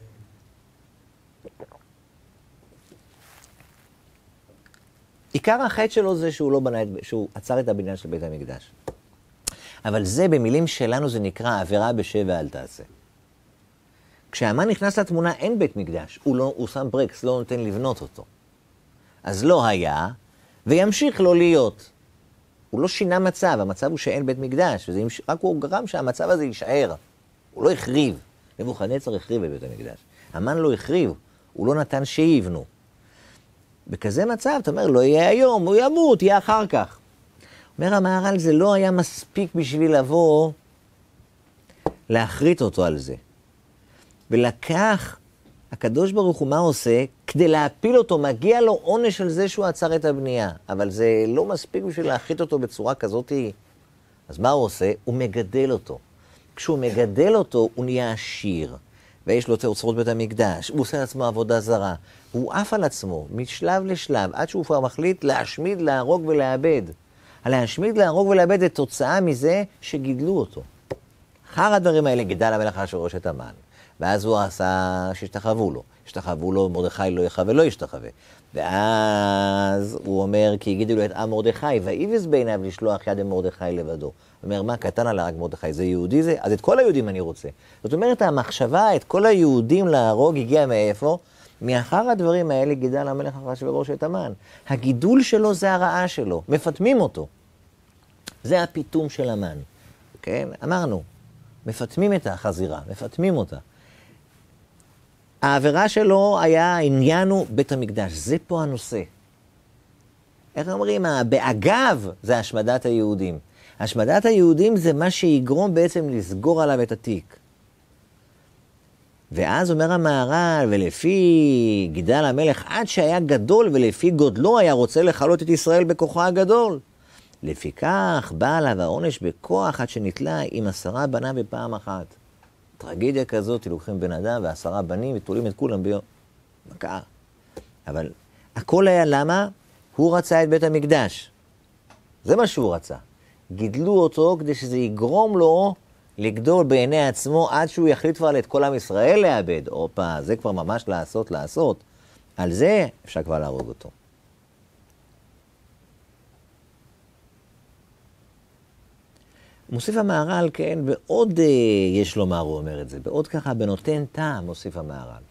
Speaker 1: עיקר החטא שלו זה שהוא לא בנה, שהוא עצר את הבניין של בית המקדש. אבל זה במילים שלנו זה נקרא עבירה בשב ואל תעשה. כשהמן נכנס לתמונה אין בית מקדש, הוא, לא, הוא שם ברקס, לא נותן לבנות אותו. אז לא היה, וימשיך לא להיות. הוא לא שינה מצב, המצב הוא שאין בית מקדש, וזה ימש... רק הוא גרם שהמצב הזה יישאר. הוא לא החריב. נבוכדנצר החריב בבית המקדש. המן לא החריב, הוא לא נתן שיבנו. בכזה מצב, אתה אומר, לא יהיה היום, הוא ימות, יהיה אחר כך. אומר המהר"ל, זה לא היה מספיק בשביל לבוא, להחריט אותו על זה. ולקח, הקדוש ברוך הוא מה עושה? כדי להפיל אותו, מגיע לו עונש על זה שהוא עצר את הבנייה. אבל זה לא מספיק בשביל להחריט אותו בצורה כזאת. אז מה הוא עושה? הוא מגדל אותו. כשהוא מגדל אותו, הוא נהיה עשיר. ויש לו אוצרות בית המקדש. הוא עושה לעצמו עבודה זרה. הוא עף על עצמו, משלב לשלב, עד שהוא כבר מחליט להשמיד, להרוג ולאבד. להשמיד, להרוג ולאבד זה תוצאה מזה שגידלו אותו. אחר הדברים האלה גידל המלך אחשוורוש את המן. ואז הוא עשה שהשתחוו לו. השתחוו לו, מרדכי לא יחווה, לא ישתחווה. ואז הוא אומר, כי הגידו לו את עם מרדכי, ואיבס בעיניו לשלוח יד עם מרדכי לבדו. הוא אומר, מה, קטן על הרג מרדכי, זה יהודי זה? אז את כל היהודים אני רוצה. זאת אומרת, המחשבה, את כל היהודים להרוג, הגיע מאיפה? מאחר הדברים האלה גידל המלך אחשוורוש את המן. הגידול שלו זה הרעה שלו, מפתמים אותו. זה הפיתום של המן. כן? אמרנו, מפתמים את החזירה, מפתמים אותה. העבירה שלו היה, העניין הוא בית המקדש. זה פה הנושא. איך אומרים? באגב זה השמדת היהודים. השמדת היהודים זה מה שיגרום בעצם לסגור עליו את התיק. ואז אומר המהר"ל, ולפי גידל המלך, עד שהיה גדול ולפי גודלו היה רוצה לחלות את ישראל בכוחו הגדול. לפיכך בא עליו העונש בכוח עד שנתלה עם עשרה בניו בפעם אחת. טרגדיה כזאת, לוקחים בן אדם ועשרה בנים ותולים את כולם ביום. מכה. אבל הכל היה למה? הוא רצה את בית המקדש. זה מה שהוא רצה. גידלו אותו כדי שזה יגרום לו לגדול בעיני עצמו עד שהוא יחליט כבר את כל עם ישראל לאבד. אופה, זה כבר ממש לעשות, לעשות. על זה אפשר כבר להרוג אותו. מוסיף המהר"ל, כן, ועוד אה, יש לומר, הוא אומר את זה, בעוד ככה בנותן טעם מוסיף המהר"ל.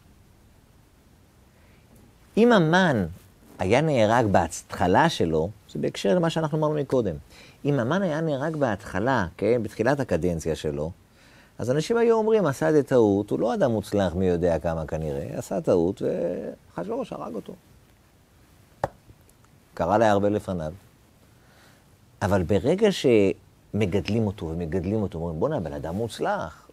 Speaker 1: אם המן היה נהרג בהתחלה שלו, זה בהקשר למה שאנחנו אמרנו מקודם, אם המן היה נהרג בהתחלה, כן, בתחילת הקדנציה שלו, אז אנשים היו אומרים, עשה את טעות, הוא לא אדם מוצלח מי יודע כמה כנראה, עשה טעות ואחשוורוש הרג אותו. קרא לה הרבה לפניו. אבל ברגע ש... מגדלים אותו ומגדלים אותו, אומרים, בוא בן אדם מוצלח.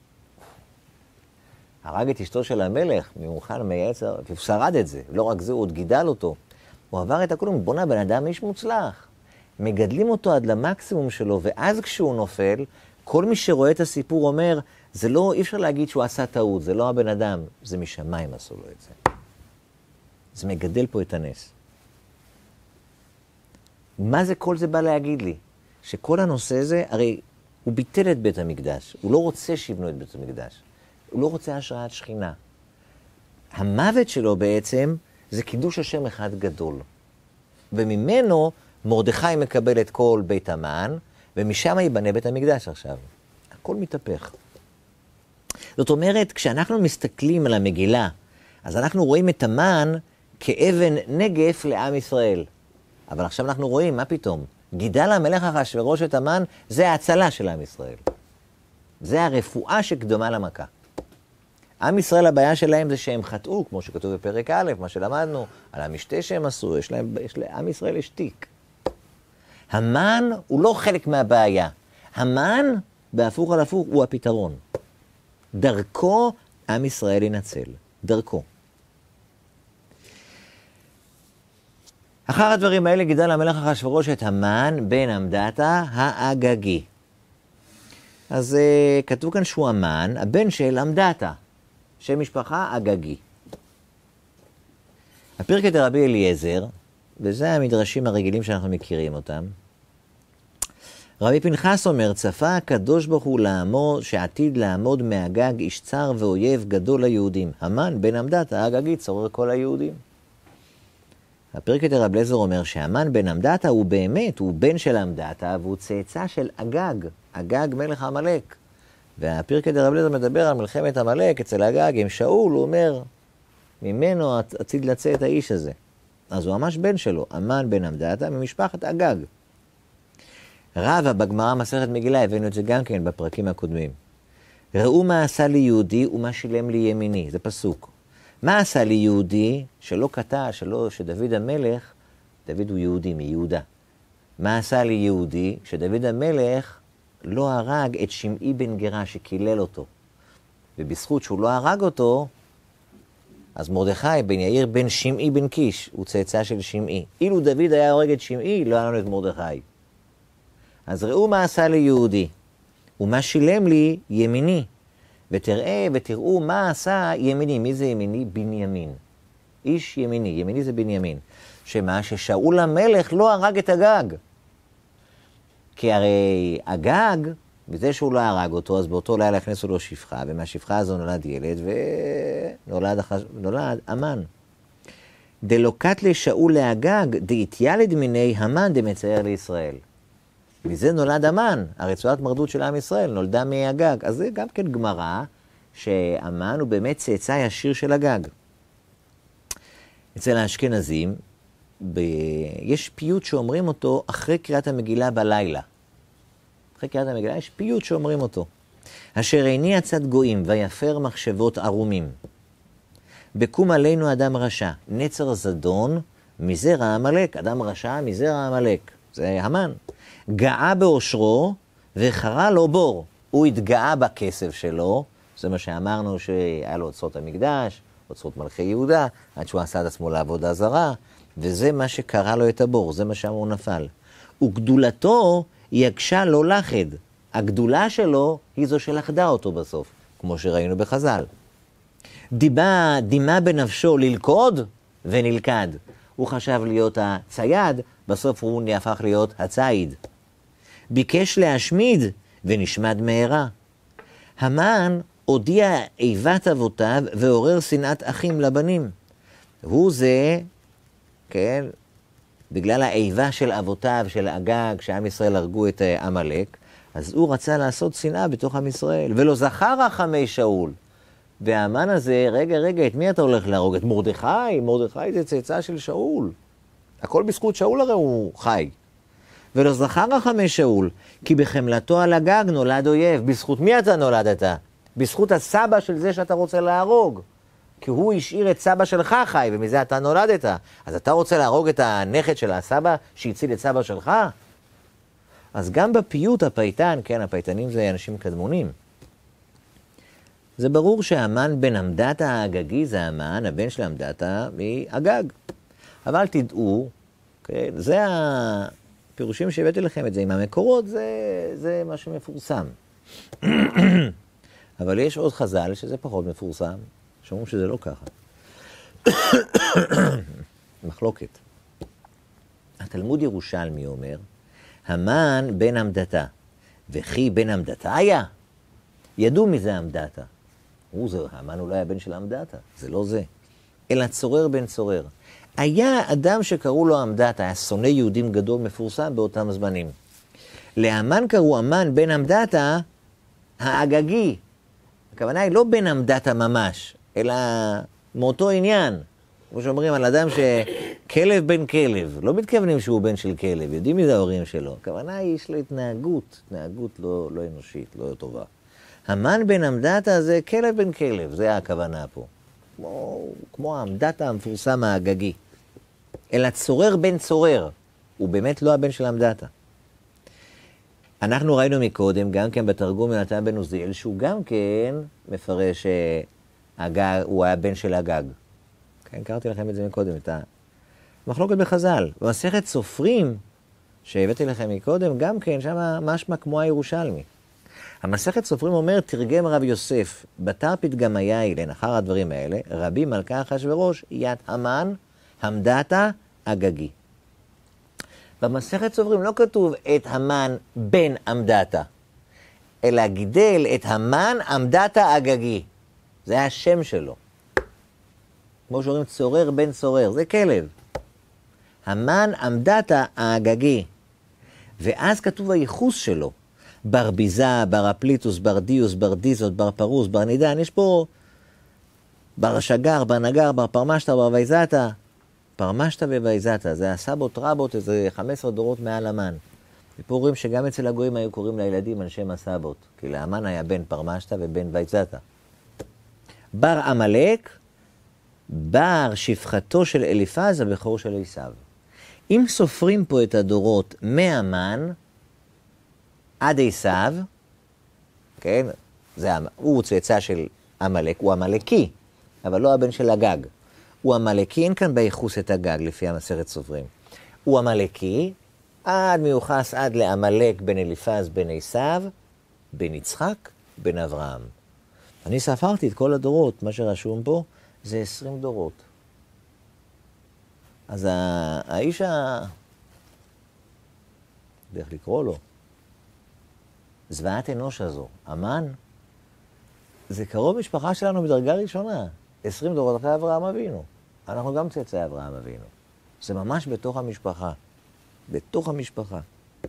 Speaker 1: הרג את אשתו של המלך, ממוכן מייצר, והוא שרד את זה. לא רק זה, הוא עוד גידל אותו. הוא עבר את הכול, בוא בן אדם איש מוצלח. מגדלים אותו עד למקסימום שלו, ואז כשהוא נופל, כל מי שרואה את הסיפור אומר, זה לא, אי אפשר להגיד שהוא עשה טעות, זה לא הבן אדם, זה משמיים עשו לו את זה. זה מגדל פה את הנס. מה זה כל זה בא להגיד לי? שכל הנושא הזה, הרי הוא ביטל את בית המקדש, הוא לא רוצה שיבנו את בית המקדש, הוא לא רוצה השראת שכינה. המוות שלו בעצם זה קידוש השם אחד גדול. וממנו מרדכי מקבל את כל בית המן, ומשם ייבנה בית המקדש עכשיו. הכל מתהפך. זאת אומרת, כשאנחנו מסתכלים על המגילה, אז אנחנו רואים את המן כאבן נגף לעם ישראל. אבל עכשיו אנחנו רואים, מה פתאום? גידל המלך אחשוורוש את המן, זה ההצלה של עם ישראל. זה הרפואה שקדומה למכה. עם ישראל, הבעיה שלהם זה שהם חטאו, כמו שכתוב בפרק א', מה שלמדנו, על המשתה שהם עשו, יש להם, יש לעם ישראל יש תיק. המן הוא לא חלק מהבעיה. המן, בהפוך על הפוך, הוא הפתרון. דרכו עם ישראל ינצל. דרכו. אחר הדברים האלה גידל המלך אחשוורוש את המן בן המדתה האגגי. אז uh, כתוב כאן שהוא המן, הבן של המדתה, שם משפחה אגגי. הפרקת רבי אליעזר, וזה המדרשים הרגילים שאנחנו מכירים אותם, רבי פנחס אומר, צפה הקדוש ברוך הוא לעמוד, שעתיד לעמוד מאגג איש צר ואויב גדול ליהודים. המן בן המדתה האגגי צורר כל היהודים. הפרקת רבי אליעזר אומר שהמן בן המדתה הוא באמת, הוא בן של המדתה, והוא צאצא של אגג, אגג מלך עמלק. והפרקת רבי אליעזר מדבר על מלחמת עמלק אצל אגג עם שאול, הוא אומר, ממנו עתיד לצאת האיש הזה. אז הוא ממש בן שלו, המן בן המדתה ממשפחת אגג. רבא בגמרא מסכת מגילה, הבאנו את זה גם כן בפרקים הקודמים. ראו מה עשה לי יהודי ומה שילם לי ימיני, זה פסוק. מה עשה לי יהודי שלא קטע, שלא, שדוד המלך, דוד הוא יהודי מיהודה. מה עשה לי יהודי שדוד המלך לא הרג את שמעי בן גרה שקילל אותו. ובזכות שהוא לא הרג אותו, אז מרדכי בן יאיר בן שמעי בן קיש, הוא צאצא של שמעי. אילו דוד היה הורג את שמעי, לא היה לנו את מרדכי. אז ראו מה עשה לי יהודי, ומה שילם לי ימיני. ותראה ותראו מה עשה ימיני. מי זה ימיני? בנימין. איש ימיני, ימיני זה בנימין. שמה? ששאול המלך לא הרג את הגג. כי הרי הגג, בזה שהוא לא הרג אותו, אז באותו לילה הכניסו לו שפחה, ומהשפחה הזו נולד ילד, ונולד נולד אמן. דלוקת לשאול להגג, דאיתיילד מיני המן דמצייר לישראל. מזה נולד אמן, הרצועת מרדות של עם ישראל, נולדה מהגג. אז זה גם כן גמרא, שאמן הוא באמת צאצא ישיר של הגג. אצל האשכנזים, ב... יש פיוט שאומרים אותו אחרי קריאת המגילה בלילה. אחרי קריאת המגילה יש פיוט שאומרים אותו. אשר איני עצת גויים ויפר מחשבות ערומים. בקום עלינו אדם רשע, נצר זדון מזרע עמלק. אדם רשע מזרע עמלק. זה המן. גאה באושרו וחרה לו בור. הוא התגאה בכסף שלו. זה מה שאמרנו שהיה לו אוצרות המקדש, אוצרות מלכי יהודה, עד שהוא עשה את עצמו לעבודה זרה. וזה מה שקרא לו את הבור, זה מה שם הוא נפל. וגדולתו יקשה לו לחד. הגדולה שלו היא זו שלחדה אותו בסוף, כמו שראינו בחז"ל. דימה, דימה בנפשו ללכוד ונלכד. הוא חשב להיות הצייד, בסוף הוא נהפך להיות הצייד. ביקש להשמיד ונשמד מהרה. המן הודיע איבת אבותיו ועורר שנאת אחים לבנים. הוא זה... כן, בגלל האיבה של אבותיו, של אגג, שעם ישראל הרגו את עמלק, אז הוא רצה לעשות שנאה בתוך עם ישראל, ולא זכר רחמי שאול. והאמן הזה, רגע, רגע, את מי אתה הולך להרוג? את מרדכי? מרדכי זה צאצא של שאול. הכל בזכות שאול הרי הוא חי. ולא זכר רחמי שאול, כי בחמלתו על אגג נולד אויב. בזכות מי אתה נולדת? בזכות הסבא של זה שאתה רוצה להרוג. כי הוא השאיר את סבא שלך חי, ומזה אתה נולדת. אז אתה רוצה להרוג את הנכד של הסבא שהציל את סבא שלך? אז גם בפיוט הפייטן, כן, הפייטנים זה אנשים קדמונים. זה ברור שהמן בן עמדתה האגגי זה המן, הבן של עמדתה מאגג. אבל תדעו, כן, זה הפירושים שהבאתי לכם את זה עם המקורות, זה, זה מה שמפורסם. אבל יש עוד חז"ל שזה פחות מפורסם. שאומרים שזה לא ככה. מחלוקת. התלמוד ירושלמי אומר, המן בן עמדתה, וכי בן עמדתה היה. ידעו מזה עמדתה. הוא זה, המן אולי הבן של עמדתה, זה לא זה. אלא צורר בן צורר. היה אדם שקראו לו עמדתה, היה שונא יהודים גדול מפורסם באותם זמנים. להמן קראו המן בן עמדתה האגגי. הכוונה היא לא בן עמדתה ממש, אלא מאותו עניין. כמו שאומרים על אדם שכלב בן כלב, לא מתכוונים שהוא בן של כלב, יודעים מי זה ההורים שלו. הכוונה היא יש לו התנהגות, התנהגות לא, לא אנושית, לא טובה. המן בן עמדתה זה כלב בן כלב, זה הכוונה פה. כמו, כמו העמדתה המפורסם האגגי. אלא צורר בן צורר, הוא באמת לא הבן של עמדתה. אנחנו ראינו מקודם, גם כן בתרגום יונתן בן עוזיאל, שהוא גם כן מפרש אגג, הוא היה בן של אגג. כן, קראתי לכם את זה מקודם, את המחלוקת בחז"ל. במסכת סופרים, שהבאתי לכם מקודם, גם כן, שם משמע כמו הירושלמי. המסכת סופרים אומר, תרגם רב יוסף, בתר פתגמיה אילן, אחר הדברים האלה, רבי מלכה אחשוורוש, יד המן, עמדתה, אגגי. במסכת סופרים לא כתוב את המן בן עמדתה, אלא גידל את המן עמדתה אגגי. זה השם שלו. כמו שאומרים צורר בן צורר, זה כלב. המן עמדתה האגגי. ואז כתוב הייחוס שלו. בר ביזה, בר אפליטוס, בר דיוס, בר דיזות, בר פרוס, בר נידן. יש פה בר שגר, בר נגר, בר פרמשתא, בר וייזתה. פרמשתא וויזתה, זה הסבות רבות, זה חמש עשרה דורות מעל המן. ופה רואים שגם אצל הגויים היו קוראים לילדים על שם הסבות, כי להמן היה בן פרמשתא ובן וייזתה. בר עמלק, בר שפחתו של אליפז הבכור של עשיו. אם סופרים פה את הדורות מהמן עד עשיו, כן, זה, הוא צאצא של עמלק, הוא עמלקי, אבל לא הבן של הגג. הוא עמלקי, אין כאן בייחוס את הגג לפי המסכת סופרים. הוא עמלקי, עד מיוחס עד לעמלק בן אליפז בן עשיו, בן יצחק, בן אברהם. אני ספרתי את כל הדורות, מה שרשום פה זה עשרים דורות. אז האיש ה... דרך לקרוא לו, זוועת אנוש הזו, המן, זה קרוב משפחה שלנו בדרגה ראשונה, עשרים דורות אחרי אברהם אבינו. אנחנו גם צאצאי אברהם אבינו. זה ממש בתוך המשפחה. בתוך המשפחה.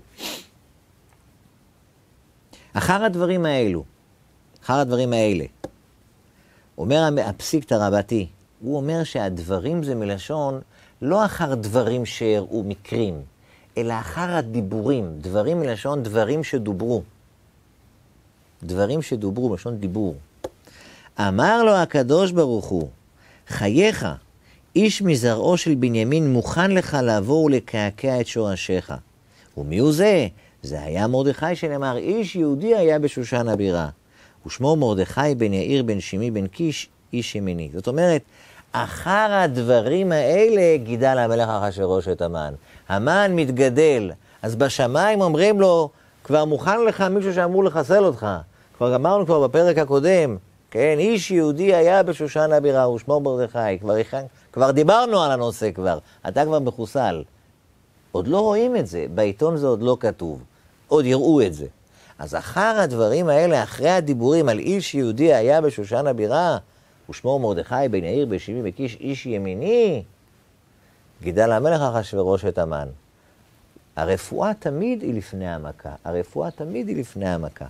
Speaker 1: אחר הדברים האלו, אחר הדברים האלה, אומר הפסיקתא רבתי, הוא אומר שהדברים זה מלשון, לא אחר דברים שהראו מקרים, אלא אחר הדיבורים, דברים מלשון דברים שדוברו. דברים שדוברו, מלשון דיבור. אמר לו הקדוש ברוך הוא, חייך, איש מזרעו של בנימין מוכן לך לבוא ולקעקע את שורשיך. ומי הוא זה? זה היה מרדכי שנאמר, איש יהודי היה בשושן הבירה. ושמו מרדכי בן יאיר בן שימי בן קיש, איש ימיני. זאת אומרת, אחר הדברים האלה גידל המלך אחשוורוש את המן. המן מתגדל, אז בשמיים אומרים לו, כבר מוכן לך מישהו שאמור לחסל אותך. כבר אמרנו כבר בפרק הקודם, כן, איש יהודי היה בשושן הבירה, ושמו מרדכי. כבר, כבר דיברנו על הנושא כבר, אתה כבר מחוסל. עוד לא רואים את זה, בעיתון זה עוד לא כתוב. עוד יראו את זה. אז אחר הדברים האלה, אחרי הדיבורים על איש יהודי היה בשושן הבירה, ושמו מרדכי בן יאיר בן שימי בן קיש איש ימיני, גידל המלך אחשוורוש את המן. הרפואה תמיד היא לפני המכה. הרפואה תמיד היא לפני המכה.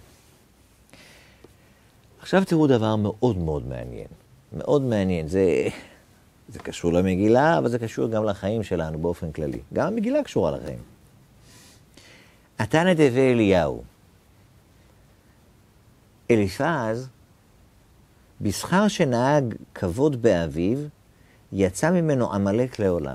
Speaker 1: עכשיו תראו דבר מאוד מאוד מעניין. מאוד מעניין. זה, זה קשור למגילה, אבל זה קשור גם לחיים שלנו באופן כללי. גם המגילה קשורה לחיים. התנא דבי אליהו. אליפז, בשכר שנהג כבוד באביו, יצא ממנו עמלק לעולם.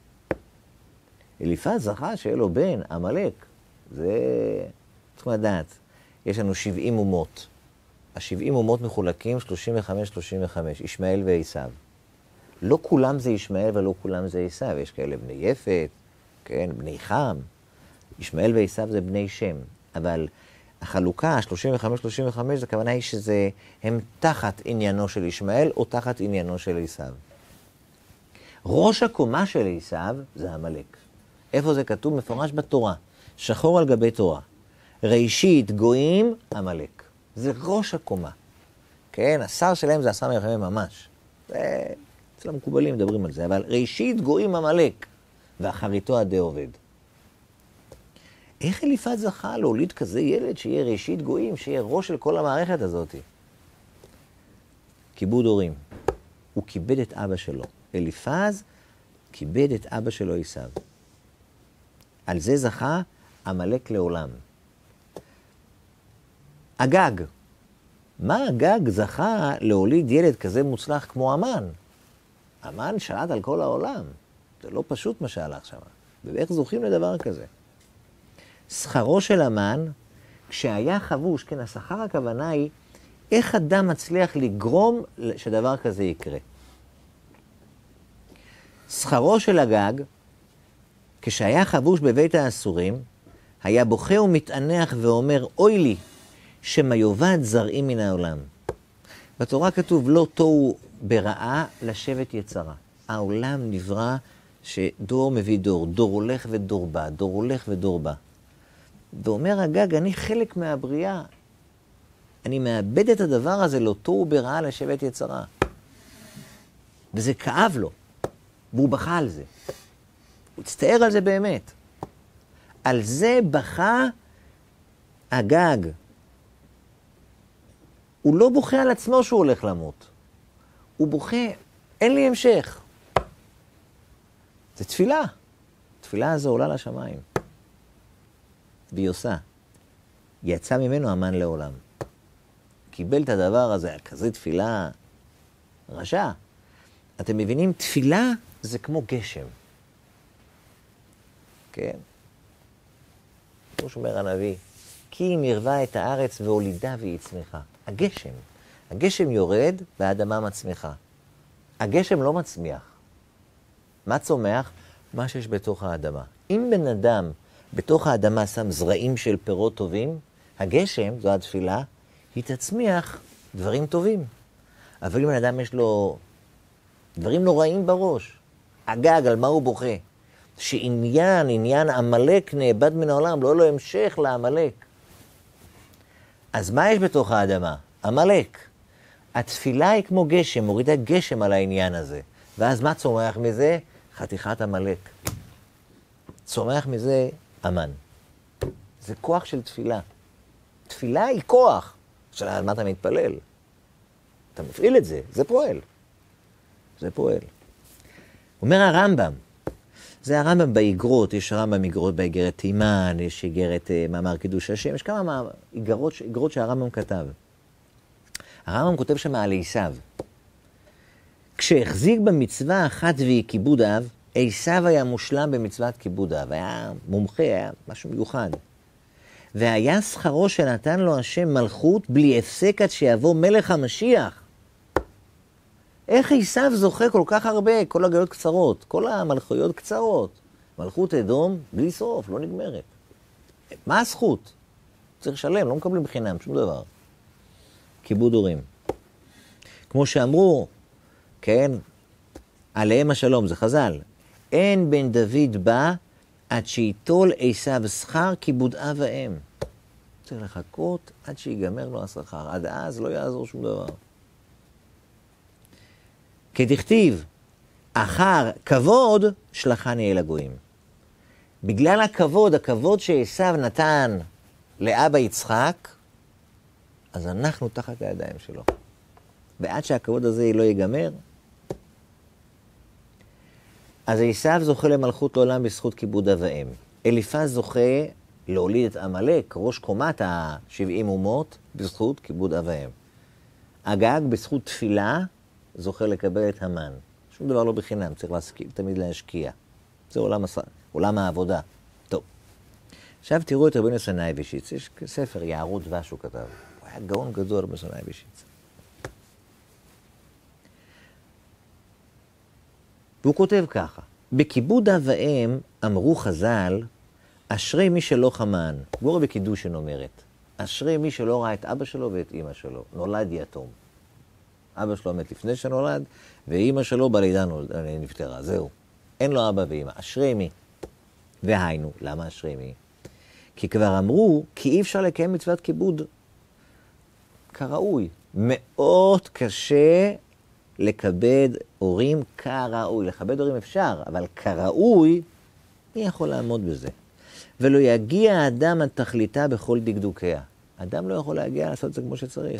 Speaker 1: אליפז זכה שיהיה לו בן, עמלק. זה צריכים לדעת. יש לנו שבעים אומות. השבעים אומות מחולקים שלושים וחמש שלושים וחמש, ישמעאל ועשיו. לא כולם זה ישמעאל ולא כולם זה עשיו. יש כאלה בני יפת, כן, בני חם. ישמעאל ועשיו זה בני שם. אבל החלוקה, שלושים וחמש שלושים וחמש, זה הכוונה היא שזה, הם תחת עניינו של ישמעאל או תחת עניינו של עשיו. ראש הקומה של עשיו זה עמלק. איפה זה כתוב? מפורש בתורה. שחור על גבי תורה. ראשית גויים, עמלק. זה ראש הקומה. כן, השר שלהם זה השר מרחמים ממש. זה, אצל המקובלים מדברים על זה, אבל ראשית גויים עמלק, ואחריתו עדי עובד. איך אליפז זכה להוליד כזה ילד שיהיה ראשית גויים, שיהיה ראש של כל המערכת הזאת? כיבוד הורים. הוא כיבד את אבא שלו. אליפז כיבד את אבא שלו עשיו. על זה זכה עמלק לעולם. אגג. מה אגג זכה להוליד ילד כזה מוצלח כמו המן? המן שלט על כל העולם. זה לא פשוט מה שהלך שם. ואיך זוכים לדבר כזה? שכרו של המן, כשהיה חבוש, כן, השכר הכוונה היא, איך אדם מצליח לגרום שדבר כזה יקרה. שכרו של הגג, כשהיה חבוש בבית האסורים, היה בוכה ומתענח ואומר, אוי לי, שמיובד זרעי מן העולם. בתורה כתוב, לא תוהו ברעה לשבת יצרה. העולם נברא שדור מביא דור, דור הולך ודור בא, דור הולך ודור בא. ואומר הגג, אני חלק מהבריאה. אני מאבד את הדבר הזה, לא תוהו ברעה לשבת יצרה. וזה כאב לו, והוא בכה על זה. הוא הצטער על זה באמת. על זה בכה הגג. הוא לא בוכה על עצמו שהוא הולך למות. הוא בוכה, אין לי המשך. זה תפילה. תפילה הזו עולה לשמיים. והיא עושה. יצא ממנו המן לעולם. קיבל את הדבר הזה, כזה תפילה רשע. אתם מבינים? תפילה זה כמו גשם. כן? כמו שאומר הנביא, כי אם ירבה את הארץ והולידה והיא צמיחה. הגשם. הגשם יורד והאדמה מצמיחה. הגשם לא מצמיח. מה צומח? מה שיש בתוך האדמה. אם בן אדם בתוך האדמה שם זרעים של פירות טובים, הגשם, זו התפילה, היא תצמיח דברים טובים. אבל אם בן אדם יש לו דברים נוראים בראש, הגג, על מה הוא בוכה? שעניין, עניין עמלק נאבד מן העולם, לא לו המשך לעמלק. אז מה יש בתוך האדמה? עמלק. התפילה היא כמו גשם, מורידה גשם על העניין הזה. ואז מה צומח מזה? חתיכת עמלק. צומח מזה אמן. זה כוח של תפילה. תפילה היא כוח. עכשיו, על מה אתה מתפלל? אתה מפעיל את זה, זה פועל. זה פועל. אומר הרמב"ם, זה הרמב"ם באיגרות, יש הרמב"ם איגרות באיגרת תימן, יש איגרת מאמר קידוש השם, יש כמה איגרות, איגרות שהרמב"ם כתב. הרמב"ם כותב שם על עשיו. כשהחזיק במצווה אחת והיא כיבוד אב, עשיו היה מושלם במצוות כיבוד אב, היה מומחה, היה משהו מיוחד. והיה שכרו שנתן לו השם מלכות בלי הפסק עד שיבוא מלך המשיח. איך עשיו זוכה כל כך הרבה, כל הגלות קצרות, כל המלכויות קצרות. מלכות אדום בלי סוף, לא נגמרת. מה הזכות? צריך לשלם, לא מקבלים בחינם, שום דבר. כיבוד הורים. כמו שאמרו, כן, עליהם השלום, זה חז"ל. אין בן דוד בא עד שיטול עשיו שכר כיבוד אב ואם. צריך לחכות עד שיגמר לו השכר. עד אז לא יעזור שום דבר. כדכתיב, אחר כבוד שלחני אל הגויים. בגלל הכבוד, הכבוד שעשיו נתן לאבא יצחק, אז אנחנו תחת הידיים שלו. ועד שהכבוד הזה לא ייגמר, אז עשיו זוכה למלכות לעולם בזכות כיבוד אב ואם. אליפז זוכה להוליד את עמלק, ראש קומת ה-שבעים אומות, בזכות כיבוד אב ואם. אגג, בזכות תפילה, זוכה לקבל את המן. שום דבר לא בחינם, צריך להשקיע, תמיד להשקיע. זה עולם, הס... עולם העבודה. טוב. עכשיו תראו את רבי נסון אייבשיץ. יש ספר, יערות דבש הוא כתב. הוא היה גאון גדול רבי נסון אייבשיץ. והוא כותב ככה, בכיבוד אב ואם אמרו חז"ל, אשרי מי שלא חמן. גמרא בקידושין אומרת, אשרי מי שלא ראה את אבא שלו ואת אמא שלו, נולד יתום. אבא שלו מת לפני שנולד, ואמא שלו בלידה נפטרה, זהו. אין לו אבא ואמא, אשרי מי. והיינו, למה אשרי מי? כי כבר אמרו, כי אי אפשר לקיים מצוות כיבוד כראוי. מאוד קשה לכבד הורים כראוי. לכבד הורים אפשר, אבל כראוי, מי יכול לעמוד בזה? ולא יגיע האדם עד תכליתה בכל דקדוקיה. אדם לא יכול להגיע לעשות את זה כמו שצריך.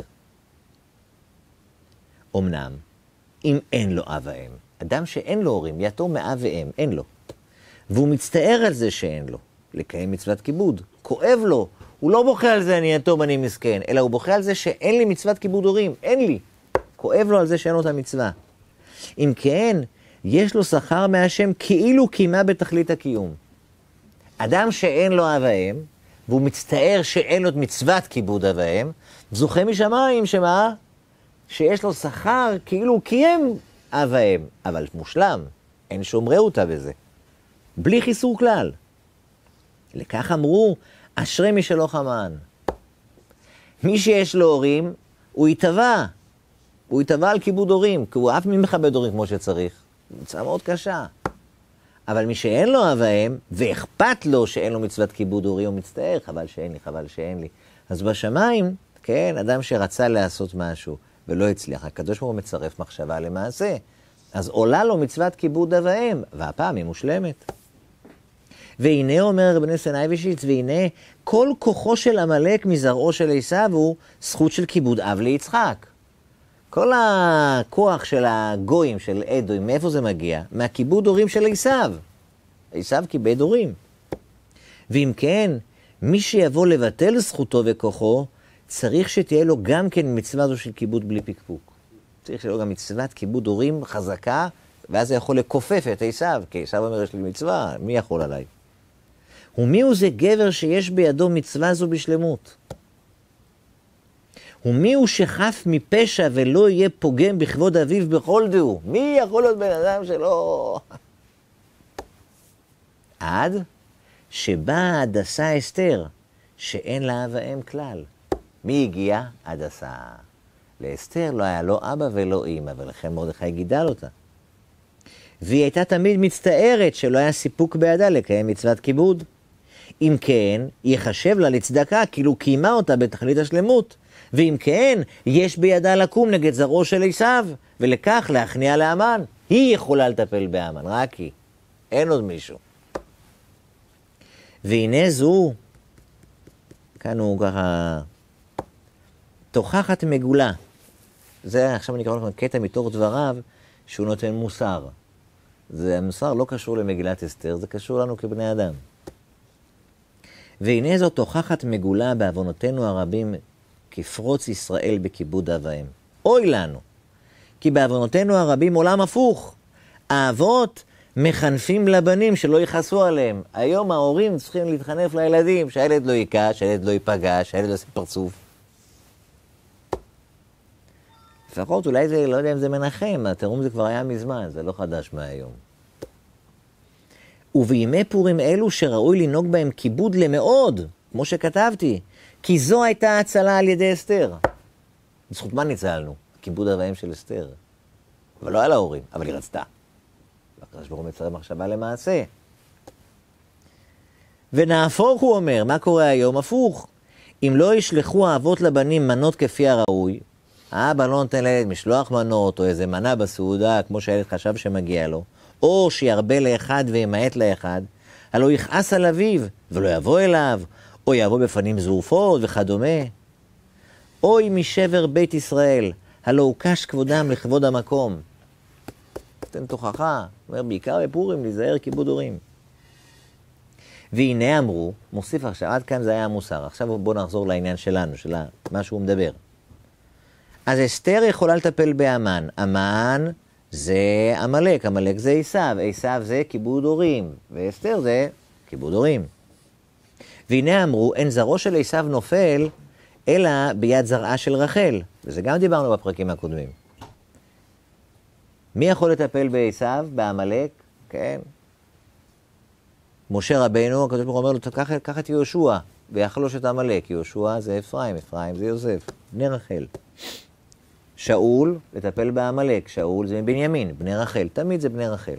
Speaker 1: אמנם, אם אין לו אב ואם, אדם שאין לו הורים, יתום מאב ואם, אין לו. והוא מצטער על זה שאין לו, לקיים מצוות כיבוד. כואב לו, הוא לא בוכה על זה אני יתום, אני מסכן, אלא הוא בוכה על זה שאין לי מצוות כיבוד הורים, אין לי. כואב לו על זה שאין לו את המצווה. אם כן, יש לו שכר מהשם כאילו קימה בתכלית הקיום. אדם שאין לו אב ואם, והוא מצטער שאין לו את מצוות כיבוד אב ואם, זוכה משמיים שמה? שיש לו שכר כאילו הוא קיים אב ואם, אבל מושלם, אין שומרי אותה בזה. בלי חיסור כלל. לכך אמרו, אשרי מי שלא חמן. מי שיש לו הורים, הוא יתבע. הוא יתבע על כיבוד הורים, כי הוא אף מי מכבד הורים כמו שצריך. מצווה מאוד קשה. אבל מי שאין לו אב ואם, ואכפת לו שאין לו מצוות כיבוד הורים, הוא מצטער, חבל שאין לי, חבל שאין לי. אז בשמיים, כן, אדם שרצה לעשות משהו, ולא הצליח, הקדוש ברוך הוא מצרף מחשבה למעשה. אז עולה לו מצוות כיבוד אב ואם, והפעם היא מושלמת. והנה אומר רבי נסון אייבשיץ, והנה כל כוחו של עמלק מזרעו של עשיו הוא זכות של כיבוד אב ליצחק. כל הכוח של הגויים, של אדוים, מאיפה זה מגיע? מהכיבוד הורים של עשיו. עשיו כיבד הורים. ואם כן, מי שיבוא לבטל זכותו וכוחו, צריך שתהיה לו גם כן מצווה זו של כיבוד בלי פקפוק. צריך שיהיה לו גם מצוות כיבוד הורים חזקה, ואז זה יכול לכופף את עשיו, כי עשיו אומר, יש לי מצווה, מי יכול עליי? ומי הוא זה גבר שיש בידו מצווה זו בשלמות? ומי הוא שחף מפשע ולא יהיה פוגם בכבוד אביו בכל דהו? מי יכול להיות בן אדם שלא... עד שבאה הדסה אסתר, שאין לה אב ואם כלל. מי הגיע? הדסה. לאסתר לא היה לא אבא ולא אמא, ולכן מרדכי גידל אותה. והיא הייתה תמיד מצטערת שלא היה סיפוק בידה לקיים מצוות כיבוד. אם כן, יחשב לה לצדקה, כאילו קיימה אותה בתכלית השלמות. ואם כן, יש בידה לקום נגד זרעו של עשיו, ולכך להכניע להמן. היא יכולה לטפל בהמן, רק היא. אין עוד מישהו. והנה זו, כאן הוא ככה, תוכחת מגולה. זה עכשיו אני אקרא לכם קטע מתוך דבריו, שהוא נותן מוסר. זה, המוסר לא קשור למגילת אסתר, זה קשור לנו כבני אדם. והנה זו תוכחת מגולה בעוונותינו הרבים, כפרוץ ישראל בכיבוד אב ואם. אוי לנו, כי בעוונותינו הרבים עולם הפוך. האבות מחנפים לבנים שלא יכעסו עליהם. היום ההורים צריכים להתחנף לילדים, שהילד לא יקע, שהילד לא ייפגע, שהילד לא יעשה פרצוף. לפחות אולי זה, לא יודע אם זה מנחם, התיאום זה כבר היה מזמן, זה לא חדש מהיום. ובימי פורים אלו שראוי לנהוג בהם כיבוד למאוד, כמו שכתבתי, כי זו הייתה הצלה על ידי אסתר. בזכות מה ניצלנו? כיבוד אב ואם של אסתר. אבל לא על ההורים, אבל היא רצתה. והקדוש ברוך הוא מצרף מחשבה למעשה. ונהפוך הוא אומר, מה קורה היום? הפוך. אם לא ישלחו האבות לבנים מנות כפי הראוי, האבא לא נותן לילד משלוח מנות, או איזה מנה בסעודה, כמו שהילד חשב שמגיע לו, או שירבה לאחד וימעט לאחד, הלא יכעס על אביו, ולא יבוא אליו, או יבוא בפנים זעופות וכדומה. אוי משבר בית ישראל, הלא הוא קש כבודם לכבוד המקום. תן תוכחה, אומר בעיקר בפורים, להיזהר כיבוד הורים. והנה אמרו, מוסיף עכשיו, עד כאן זה היה המוסר, עכשיו בואו נחזור לעניין שלנו, של מה שהוא מדבר. אז אסתר יכולה לטפל בהמן, המן זה עמלק, עמלק זה עשיו, עשיו זה כיבוד הורים, ואסתר זה כיבוד הורים. והנה אמרו, אין זרעו של עשיו נופל, אלא ביד זרעה של רחל, וזה גם דיברנו בפרקים הקודמים. מי יכול לטפל בעשיו, בעמלק? כן. משה רבנו, הקדוש ברוך הוא אומר לו, קח את יהושע, ויחלוש את עמלק. יהושע זה אפרים, אפרים זה יוסף, בני רחל. שאול, לטפל בעמלק, שאול זה מבנימין, בני רחל, תמיד זה בני רחל.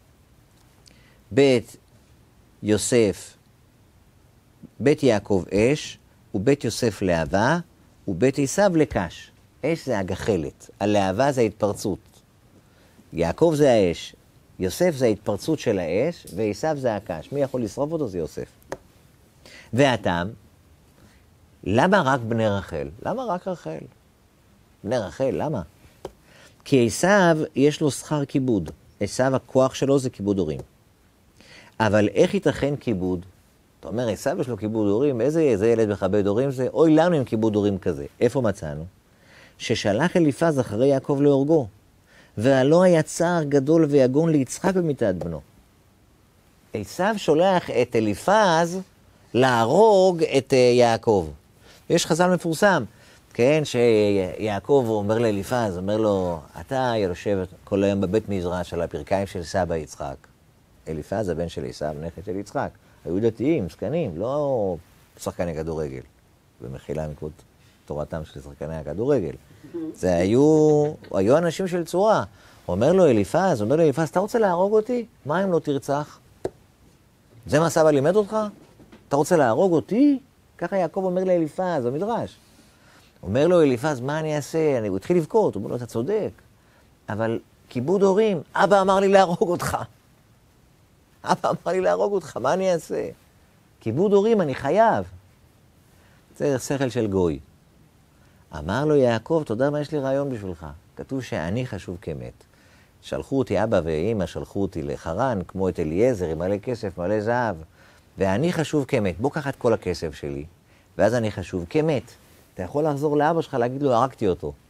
Speaker 1: בית יוסף, בית יעקב אש, ובית יוסף להבה, ובית עשיו לקש. אש זה הגחלת, הלהבה זה ההתפרצות. יעקב זה האש, יוסף זה ההתפרצות של האש, ועשיו זה הקש. מי יכול לשרוף אותו? זה יוסף. והטעם, למה רק בני רחל? למה רק רחל? בני רחל, למה? כי עשיו יש לו שכר כיבוד. עשיו הכוח שלו זה כיבוד הורים. אבל איך ייתכן כיבוד? אתה אומר, עשיו יש לו כיבוד הורים, איזה, איזה ילד מכבד הורים זה? אוי לנו עם כיבוד הורים כזה. איפה מצאנו? ששלח אליפז אחרי יעקב להורגו. והלא היה צער גדול ויגון ליצחק במיתת בנו. עשיו שולח את אליפז להרוג את יעקב. ויש חז"ל מפורסם, כן, שיעקב אומר לאליפז, אומר לו, אתה יושב כל היום בבית מדרש על הפרקיים של סבא יצחק. אליפז, הבן של עשיו, נכד של יצחק. היו דתיים, זקנים, לא שחקני כדורגל. במחילה מקוד תורתם של שחקני הכדורגל. זה היו, היו אנשים של צורה. אומר לו אליפז, אומר לו אליפז, אתה רוצה להרוג אותי? מה אם לא תרצח? זה מה סבא לימד אותך? אתה רוצה להרוג אותי? ככה יעקב אומר לאליפז, במדרש. אומר לו אליפז, מה אני אעשה? אני, הוא התחיל לבכות, הוא אומר לו, אתה צודק. אבל כיבוד הורים, אבא אמר לי להרוג אותך. אבא אמר לי להרוג אותך, מה אני אעשה? כיבוד הורים, אני חייב. זה שכל של גוי. אמר לו יעקב, אתה יודע מה יש לי רעיון בשבילך? כתוב שאני חשוב כמת. שלחו אותי, אבא ואמא שלחו אותי לחרן, כמו את אליעזר, עם מלא כסף, מלא זהב. ואני חשוב כמת. בוא קח את כל הכסף שלי, ואז אני חשוב כמת. אתה יכול לחזור לאבא שלך, להגיד לו, הרגתי אותו.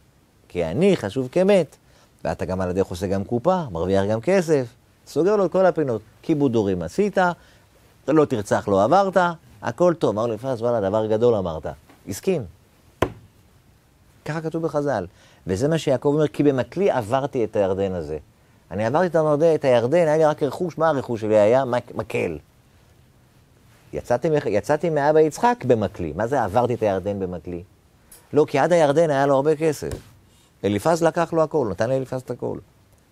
Speaker 1: כי אני חשוב כמת, ואתה גם על הדרך עושה גם קופה, מרוויח גם כסף, סוגר לו את כל הפינות. כיבוד הורים עשית, לא תרצח, לא עברת, הכל טוב. אמר אליפז, וואלה, דבר גדול אמרת. הסכים. ככה כתוב בחז"ל. וזה מה שיעקב אומר, כי במקלי עברתי את הירדן הזה. אני עברתי את הירדן, את הירדן, היה לי רק רכוש, מה הרכוש שלי היה? מקל. יצאתי, יצאתי מאבא יצחק במקלי. מה זה עברתי את הירדן במקלי? לא, כי עד הירדן היה לו הרבה כסף. אליפז לקח לו הכל, נתן לאליפז את הכל.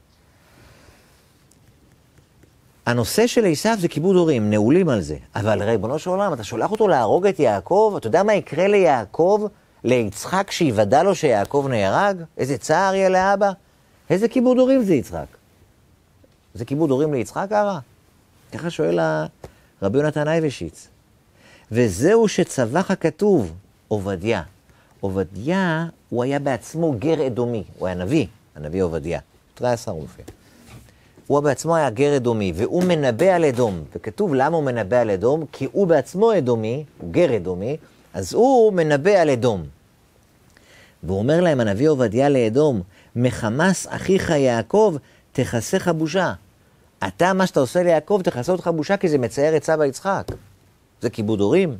Speaker 1: הנושא של עשיו זה כיבוד הורים, נעולים על זה. אבל ריבונו של עולם, אתה שולח אותו להרוג את יעקב? אתה יודע מה יקרה ליעקב, ליצחק, שיוודע לו שיעקב נהרג? איזה צער יהיה לאבא? איזה כיבוד הורים זה יצחק? זה כיבוד הורים ליצחק הרע? ככה שואל רבי יונתן אייבשיץ. וזהו שצווח הכתוב, עובדיה. עובדיה, הוא היה בעצמו גר אדומי, הוא היה נביא, הנביא עובדיה. תראה עשר רופא. הוא בעצמו היה גר אדומי, והוא מנבא על אדום. וכתוב למה הוא מנבא על אדום? כי הוא בעצמו אדומי, הוא גר אדומי, אז הוא מנבא על אדום. והוא אומר להם, הנביא עובדיה לאדום, מחמס אחיך יעקב, תכסך בושה. אתה, מה שאתה עושה ליעקב, תכסה אותך בושה, כי זה מצייר את סבא יצחק. זה כיבוד הורים.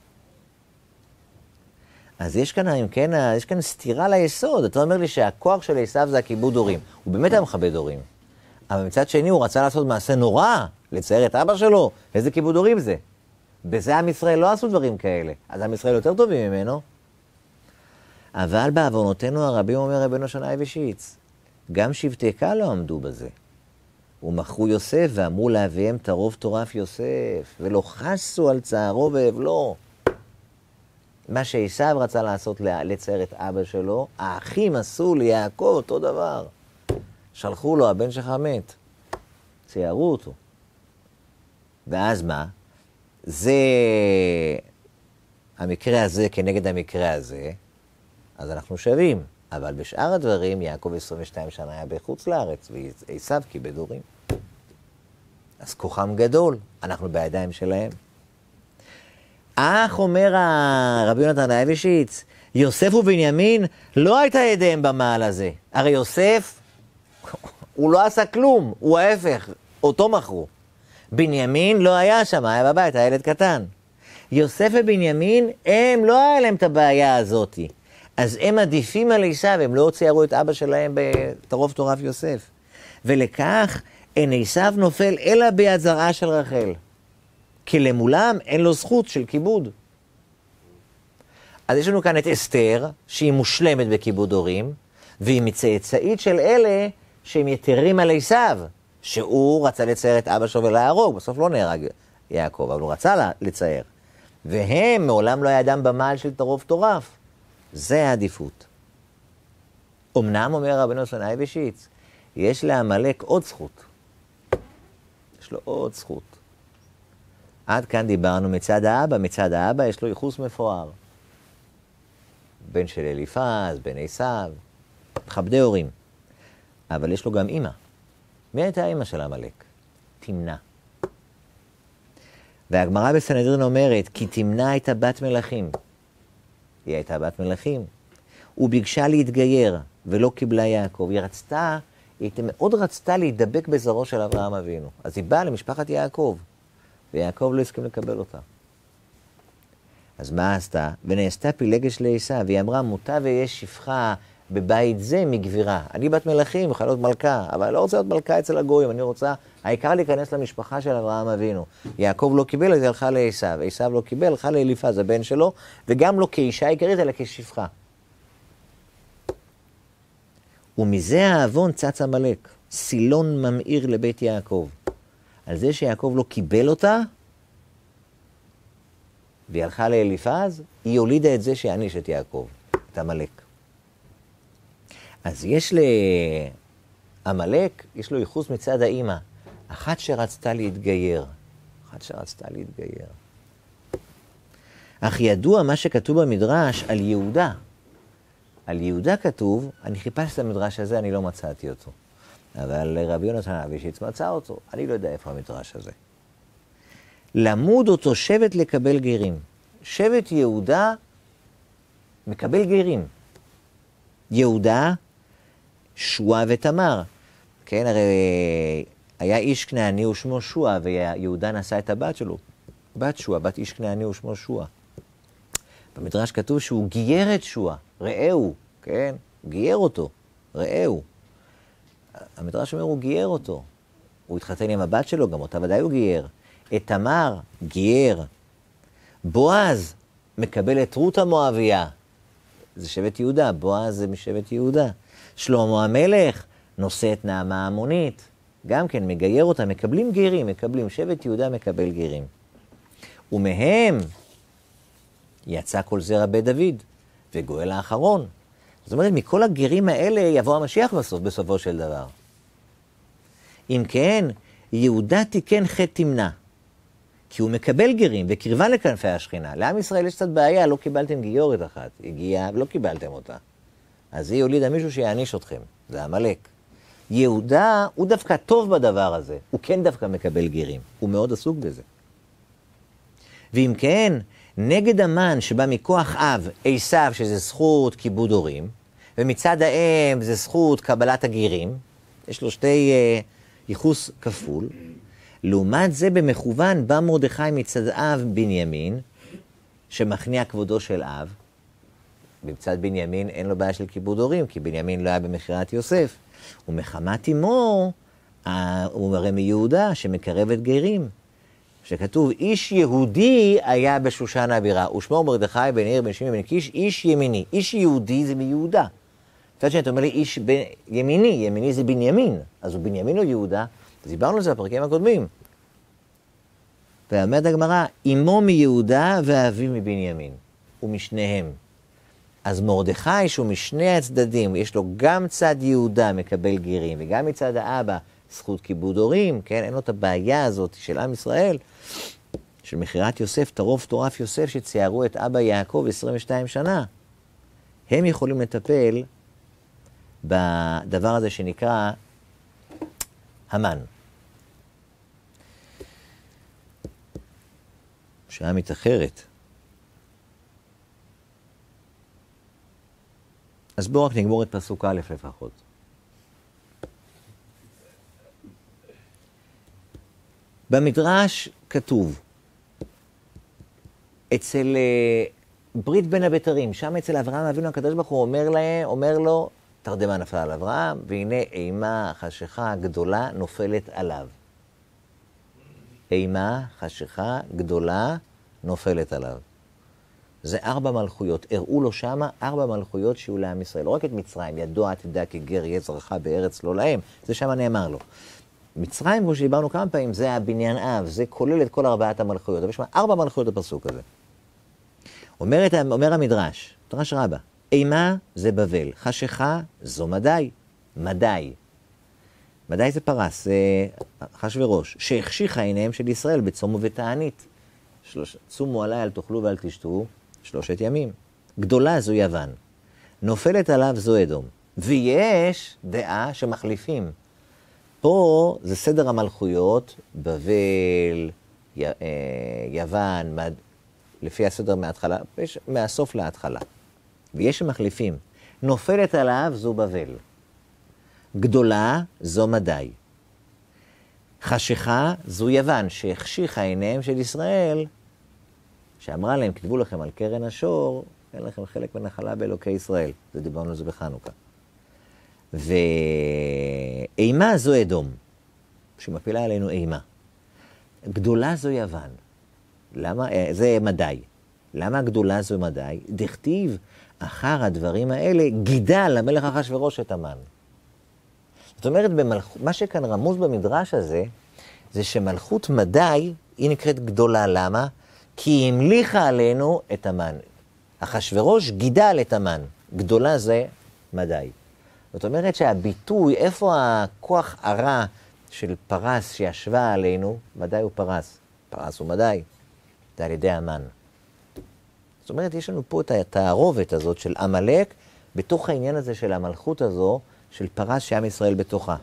Speaker 1: אז יש כאן, אם כן, יש כאן סתירה ליסוד. אתה אומר לי שהכוח של עשיו זה הכיבוד הורים. הוא באמת היה מכבד הורים. אבל מצד שני הוא רצה לעשות מעשה נורא, לצייר את אבא שלו. איזה כיבוד הורים זה? בזה עם ישראל לא עשו דברים כאלה. אז עם ישראל יותר טובים ממנו. אבל בעוונותינו הרבים אומר רבנו שנה אייבשיץ, גם שבטי קל לא עמדו בזה. ומכרו יוסף ואמרו לאביהם טרוף טורף יוסף, ולא חסו על צערו ואבלו. מה שעשיו רצה לעשות לצייר את אבא שלו, האחים עשו ליעקב אותו דבר. שלחו לו, הבן שלך מת. ציירו אותו. ואז מה? זה המקרה הזה כנגד המקרה הזה, אז אנחנו שווים. אבל בשאר הדברים, יעקב עשרים ושתיים שנה היה בחוץ לארץ, ועשיו כיבד הורים. אז כוחם גדול, אנחנו בידיים שלהם. אך אומר רבי יונתן אייבשיץ, יוסף ובנימין לא הייתה ידיהם במעל הזה. הרי יוסף, הוא לא עשה כלום, הוא ההפך, אותו מכרו. בנימין לא היה שם, היה בבית, היה ילד קטן. יוסף ובנימין, הם לא היה להם את הבעיה הזאת. אז הם עדיפים על עשיו, הם לא ציירו את אבא שלהם בטרוף טורף יוסף. ולכך אין עשיו נופל אלא ביד זרעה של רחל. כי למולם אין לו זכות של כיבוד. אז יש לנו כאן את אסתר, שהיא מושלמת בכיבוד הורים, והיא מצאצאית של אלה שהם יתרים על עשיו, שהוא רצה לצייר את אבא שלו ולהרוג, בסוף לא נהרג יעקב, אבל הוא רצה לצייר. והם מעולם לא היה אדם במעל של טרוף טורף. זה העדיפות. אמנם אומר רבנו שנה אייבשיץ, יש לעמלק עוד זכות. יש לו עוד זכות. עד כאן דיברנו מצד האבא, מצד האבא יש לו ייחוס מפואר. בן של אליפז, בן עשיו, מכבדי הורים. אבל יש לו גם אמא. מי הייתה אמא של עמלק? תמנע. והגמרא בסנהדרין אומרת, כי תמנע הייתה בת מלכים. היא הייתה בת מלכים. הוא ביקשה להתגייר, ולא קיבלה יעקב. היא רצתה, היא מאוד רצתה להידבק בזרעו של אברהם אבינו. אז היא באה למשפחת יעקב, ויעקב לא הסכים לקבל אותה. אז מה עשתה? ונעשתה פילגש לעשיו, והיא אמרה, מוטב ויש שפחה בבית זה מגבירה. אני בת מלכים, יכולה להיות מלכה, אבל אני לא רוצה להיות מלכה אצל הגויים, אני רוצה, העיקר להיכנס למשפחה של אברהם אבינו. יעקב לא קיבל, אז היא הלכה לעשיו, עשיו לא קיבל, הלכה לאליפז, הבן שלו, וגם לא כאישה עיקרית, אלא כשפחה. ומזה העוון צץ עמלק, סילון ממאיר לבית יעקב. על זה שיעקב לא קיבל אותה, והיא הלכה לאליפז, היא הולידה את זה שיעניש את יעקב, את עמלק. אז יש לעמלק, יש לו ייחוס מצד האמא, אחת שרצתה להתגייר, אחת שרצתה להתגייר. אך ידוע מה שכתוב במדרש על יהודה. על יהודה כתוב, אני חיפשתי את המדרש הזה, אני לא מצאתי אותו. אבל רבי יונתן אייבשיץ מצא אותו, אני לא יודע איפה המדרש הזה. למוד אותו שבט לקבל גרים. שבט יהודה מקבל גרים. יהודה שועה ותמר. כן, הרי היה איש כנעני ושמו שועה, ויהודה נשא את הבת שלו. בת שועה, בת איש כנעני ושמו שועה. במדרש כתוב שהוא גייר את שועה, ראהו, כן? גייר אותו, ראהו. המדרש אומר, הוא גייר אותו. הוא התחתן עם הבת שלו, גם אותה ודאי הוא גייר. את תמר, גייר. בועז, מקבל את רות המואביה. זה שבט יהודה, בועז זה משבט יהודה. שלמה המלך, נושא את נעמה המונית. גם כן, מגייר אותה, מקבלים גירים, מקבלים, שבט יהודה מקבל גירים. ומהם יצא כל זרע בית דוד, וגואל האחרון. זאת אומרת, מכל הגירים האלה יבוא המשיח בסוף, בסופו של דבר. אם כן, יהודה תיקן חטא תמנע, כי הוא מקבל גירים וקרבה לכנפי השכינה. לעם ישראל יש קצת בעיה, לא קיבלתם גיורת אחת, הגיעה ולא קיבלתם אותה. אז היא הולידה מישהו שיעניש אתכם, זה עמלק. יהודה הוא דווקא טוב בדבר הזה, הוא כן דווקא מקבל גירים, הוא מאוד עסוק בזה. ואם כן, נגד המן שבא מכוח אב, עשיו, שזה זכות כיבוד הורים, ומצד האם זה זכות קבלת הגירים, יש לו שתי uh, ייחוס כפול. לעומת זה במכוון בא מרדכי מצד אב בנימין, שמכניע כבודו של אב. במצד בנימין אין לו בעיה של כיבוד הורים, כי בנימין לא היה במכירת יוסף. ומחמת אמו, הוא הרי מיהודה שמקרבת גרים. שכתוב, איש יהודי היה בשושן הבירה, ושמו מרדכי בן עיר בן שמעי בן קיש, איש ימיני. איש יהודי זה מיהודה. קצת שאתה אומר לי, איש ב... ימיני, ימיני זה בנימין, אז הוא בנימין או יהודה, אז דיברנו על זה בפרקים הקודמים. ואומרת הגמרא, אמו מיהודה ואביו מבנימין, ומשניהם. אז מרדכי שהוא משני הצדדים, יש לו גם צד יהודה מקבל גירים, וגם מצד האבא זכות כיבוד הורים, כן? אין לו את הבעיה הזאת של עם ישראל, של מכירת יוסף, טרוף טורף יוסף, שציירו את אבא יעקב עשרים ושתיים שנה. הם יכולים לטפל בדבר הזה שנקרא המן. שעה מתאחרת. אז בואו רק נגמור את פסוק א' לפחות. במדרש כתוב, אצל ברית בין הבתרים, שם אצל אברהם אבינו הקדוש ברוך הוא אומר, להם, אומר לו, תרדמה נפלה על אברהם, והנה אימה חשיכה גדולה נופלת עליו. אימה חשיכה גדולה נופלת עליו. זה ארבע מלכויות, הראו לו שמה ארבע מלכויות שיהיו לעם ישראל. לא רק את מצרים, ידוע תדע כי גר יהיה זרעך בארץ לא להם, זה שמה נאמר לו. מצרים, כמו שדיברנו כמה פעמים, זה הבניין אב, זה כולל את כל ארבעת המלכויות. אבל יש מה ארבע מלכויות בפסוק הזה. אומרת, אומר המדרש, מדרש רבה, אימה זה בבל, חשיכה זו מדי, מדי. מדי זה פרס, זה אחשוורוש, שהחשיכה עיניהם של ישראל בצום ובתענית. שלוש... צומו עליי אל תאכלו ואל תשתו, שלושת ימים. גדולה זו יוון, נופלת עליו זו אדום. ויש דעה שמחליפים. פה זה סדר המלכויות, בבל, י... יוון, מד... לפי הסדר מההתחלה, מהסוף להתחלה. ויש שמחליפים. נופלת עליו זו בבל. גדולה זו מדי. חשיכה זו יוון, שהחשיכה עיניהם של ישראל, שאמרה להם, כתבו לכם על קרן השור, אין לכם חלק בנחלה באלוקי ישראל. זה דיברנו על זה בחנוכה. ואימה זו אדום, שמפילה עלינו אימה. גדולה זו יוון. למה? זה מדי. למה גדולה זו מדי? דכתיב, אחר הדברים האלה, גידל למלך אחשוורוש את המן. זאת אומרת, במלכ... מה שכאן רמוז במדרש הזה, זה שמלכות מדי, היא נקראת גדולה. למה? כי היא המליכה עלינו את המן. אחשוורוש גידל את המן. גדולה זה מדי. זאת אומרת שהביטוי, איפה הכוח הרע של פרס שישבה עלינו, מדי הוא פרס. פרס הוא מדי. זה על ידי המן. זאת אומרת, יש לנו פה את התערובת הזאת של עמלק, בתוך העניין הזה של המלכות הזו, של פרס שעם ישראל בתוכה.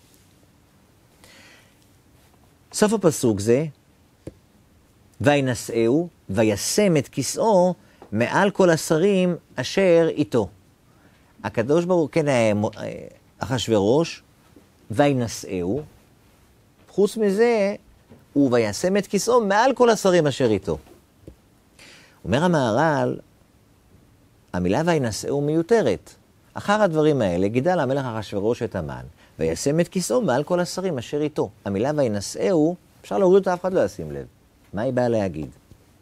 Speaker 1: סוף הפסוק זה, וינשאהו, וישם את כיסאו מעל כל השרים אשר איתו. הקדוש ברוך הוא, כן, אחשוורוש, וינשאהו, חוץ מזה, הוא וישם את כיסאו מעל כל השרים אשר איתו. אומר המהר"ל, המילה וינשאהו מיותרת. אחר הדברים האלה גידל המלך אחשוורוש את המן, וישם את כיסאו מעל כל השרים אשר איתו. המילה וינשאהו, אפשר להוריד אותה, אף אחד לא ישים לב. מה היא באה להגיד?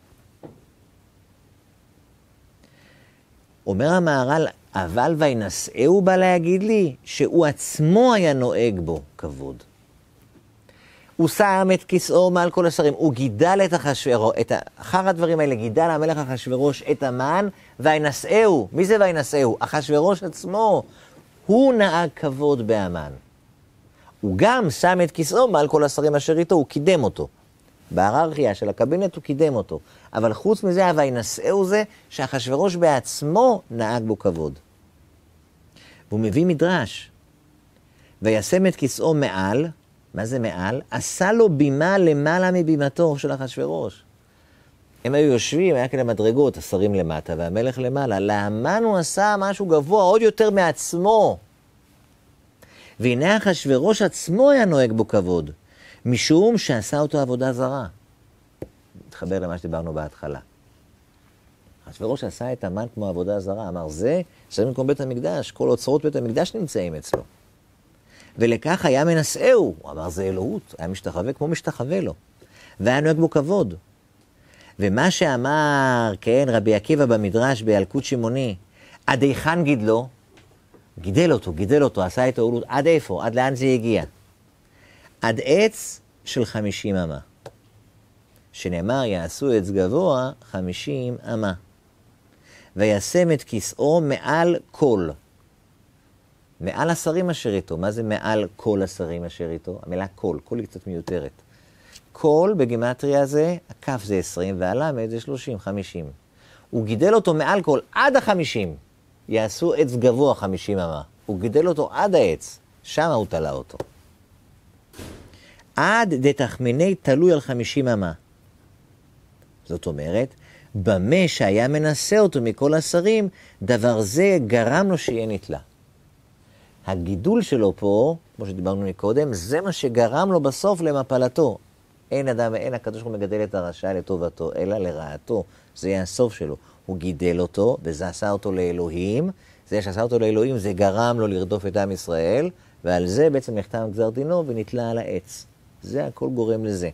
Speaker 1: אומר המהר"ל, אבל וינשאהו בא להגיד לי שהוא עצמו היה נוהג בו כבוד. הוא שם את כיסאו מעל כל השרים, הוא גידל את אחשוורוש, את אחר הדברים האלה גידל המלך אחשוורוש את המן, וינשאהו. מי זה וינשאהו? אחשוורוש עצמו, הוא נהג כבוד בהמן. הוא גם שם את כיסאו מעל כל השרים אשר איתו, הוא קידם אותו. בהיררכיה של הקבינט הוא קידם אותו. אבל חוץ מזה, וינשאהו זה שאחשוורוש בעצמו נהג בו כבוד. והוא מביא מדרש. וישם את כיסאו מעל, מה זה מעל? עשה לו בימה למעלה מבימתו של אחשוורוש. הם היו יושבים, היה כאלה מדרגות, השרים למטה והמלך למעלה. להמן הוא עשה משהו גבוה עוד יותר מעצמו. והנה אחשוורוש עצמו היה נוהג בו כבוד, משום שעשה אותו עבודה זרה. מתחבר למה שדיברנו בהתחלה. אחשוורוש עשה את המן כמו עבודה זרה, אמר זה, שמים כמו בית המקדש, כל אוצרות בית המקדש נמצאים אצלו. ולכך היה מנשאהו, הוא אמר זה אלוהות, היה משתחווה כמו משתחווה לו, והיה נוהג בו כבוד. ומה שאמר, כן, רבי עקיבא במדרש בילקוט שמעוני, עד היכן גידלו? גידל אותו, גידל אותו, עשה איתו אולות, עד איפה? עד לאן זה הגיע? עד עץ של חמישים אמה. שנאמר, יעשו עץ גבוה חמישים אמה. וישם את כיסאו מעל כל. מעל השרים אשר איתו. מה זה מעל כל השרים אשר איתו? המילה כל, כל היא קצת מיותרת. כל בגימטריה זה, הכף זה עשרים והלמד זה שלושים, חמישים. הוא גידל אותו מעל כל, עד החמישים. יעשו עץ גבוה חמישים אמה. הוא גידל אותו עד העץ, שם הוא תלה אותו. עד דתחמיני תלוי על חמישים אמה. זאת אומרת, במה שהיה מנסה אותו מכל השרים, דבר זה גרם לו שיהיה נתלה. הגידול שלו פה, כמו שדיברנו מקודם, זה מה שגרם לו בסוף למפלתו. אין אדם ואין הקדוש הוא מגדל את הרשע לטובתו, אלא לרעתו. זה יהיה הסוף שלו. הוא גידל אותו, וזה עשה אותו לאלוהים. זה שעשה אותו לאלוהים, זה גרם לו לרדוף את עם ישראל, ועל זה בעצם נחתם גזר דינו ונתלה על העץ. זה הכל גורם לזה.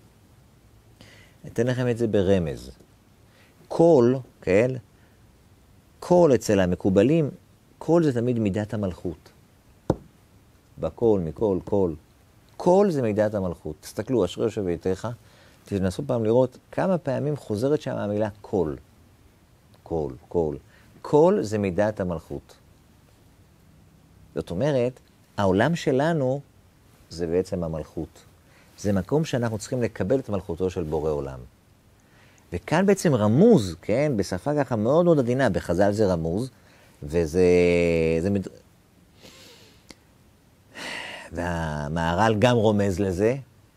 Speaker 1: אתן לכם את זה ברמז. כל, כן? כל אצל המקובלים, כל זה תמיד מידת המלכות. בכל, מכל, כל. כל זה מידת המלכות. תסתכלו, אשרי יושב ביתך, תנסו פעם לראות כמה פעמים חוזרת שם המילה כל. כל, כל. כל זה מידת המלכות. זאת אומרת, העולם שלנו זה בעצם המלכות. זה מקום שאנחנו צריכים לקבל את מלכותו של בורא עולם. וכאן בעצם רמוז, כן, בשפה ככה מאוד מאוד עדינה, בחז"ל זה רמוז, וזה... זה מד... והמהר"ל גם רומז לזה.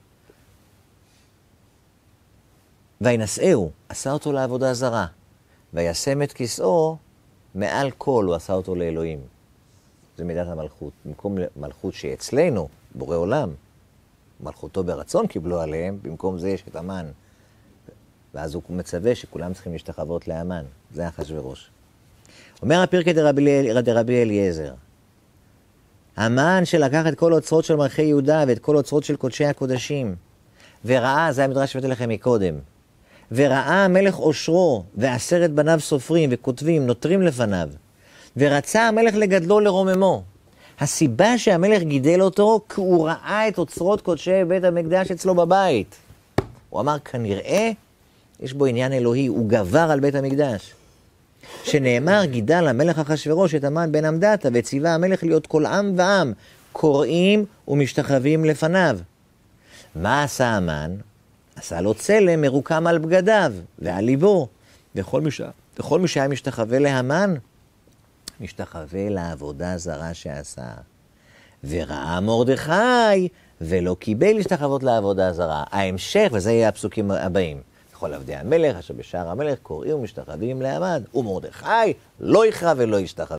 Speaker 1: וינשאהו, עשה אותו לעבודה זרה, וישם את כיסאו מעל כל, הוא עשה אותו לאלוהים. זה מידת המלכות. במקום מלכות שאצלנו, בורא עולם, מלכותו ברצון קיבלו עליהם, במקום זה יש את המן. ואז הוא מצווה שכולם צריכים להשתחוות להמן. זה אחשוורוש. אומר הפרקי דרבי, דרבי אליעזר, המן שלקח את כל אוצרות של מלכי יהודה ואת כל אוצרות של קודשי הקודשים, וראה, זה המדרש שבאתי לכם מקודם, וראה המלך אושרו, ועשרת בניו סופרים וכותבים, נותרים לפניו, ורצה המלך לגדלו לרוממו. הסיבה שהמלך גידל אותו, כי הוא ראה את אוצרות קודשי בית המקדש אצלו בבית. הוא אמר, כנראה, יש בו עניין אלוהי, הוא גבר על בית המקדש. שנאמר, גידל המלך אחשוורוש את המן בן המדתה, וציווה המלך להיות כל עם ועם, קוראים ומשתחווים לפניו. מה עשה המן? עשה לו צלם מרוקם על בגדיו ועל ליבו, וכל מי, וכל מי שהיה משתחווה להמן, משתחווה לעבודה זרה שעשה. וראה מרדכי, ולא קיבל להשתחוות לעבודה זרה. ההמשך, וזה יהיה הפסוקים הבאים. כל עבדי המלך, אשר בשער המלך, קוראים ומשתחווים להמן, ומרדכי לא יכרע ולא ישתחווה.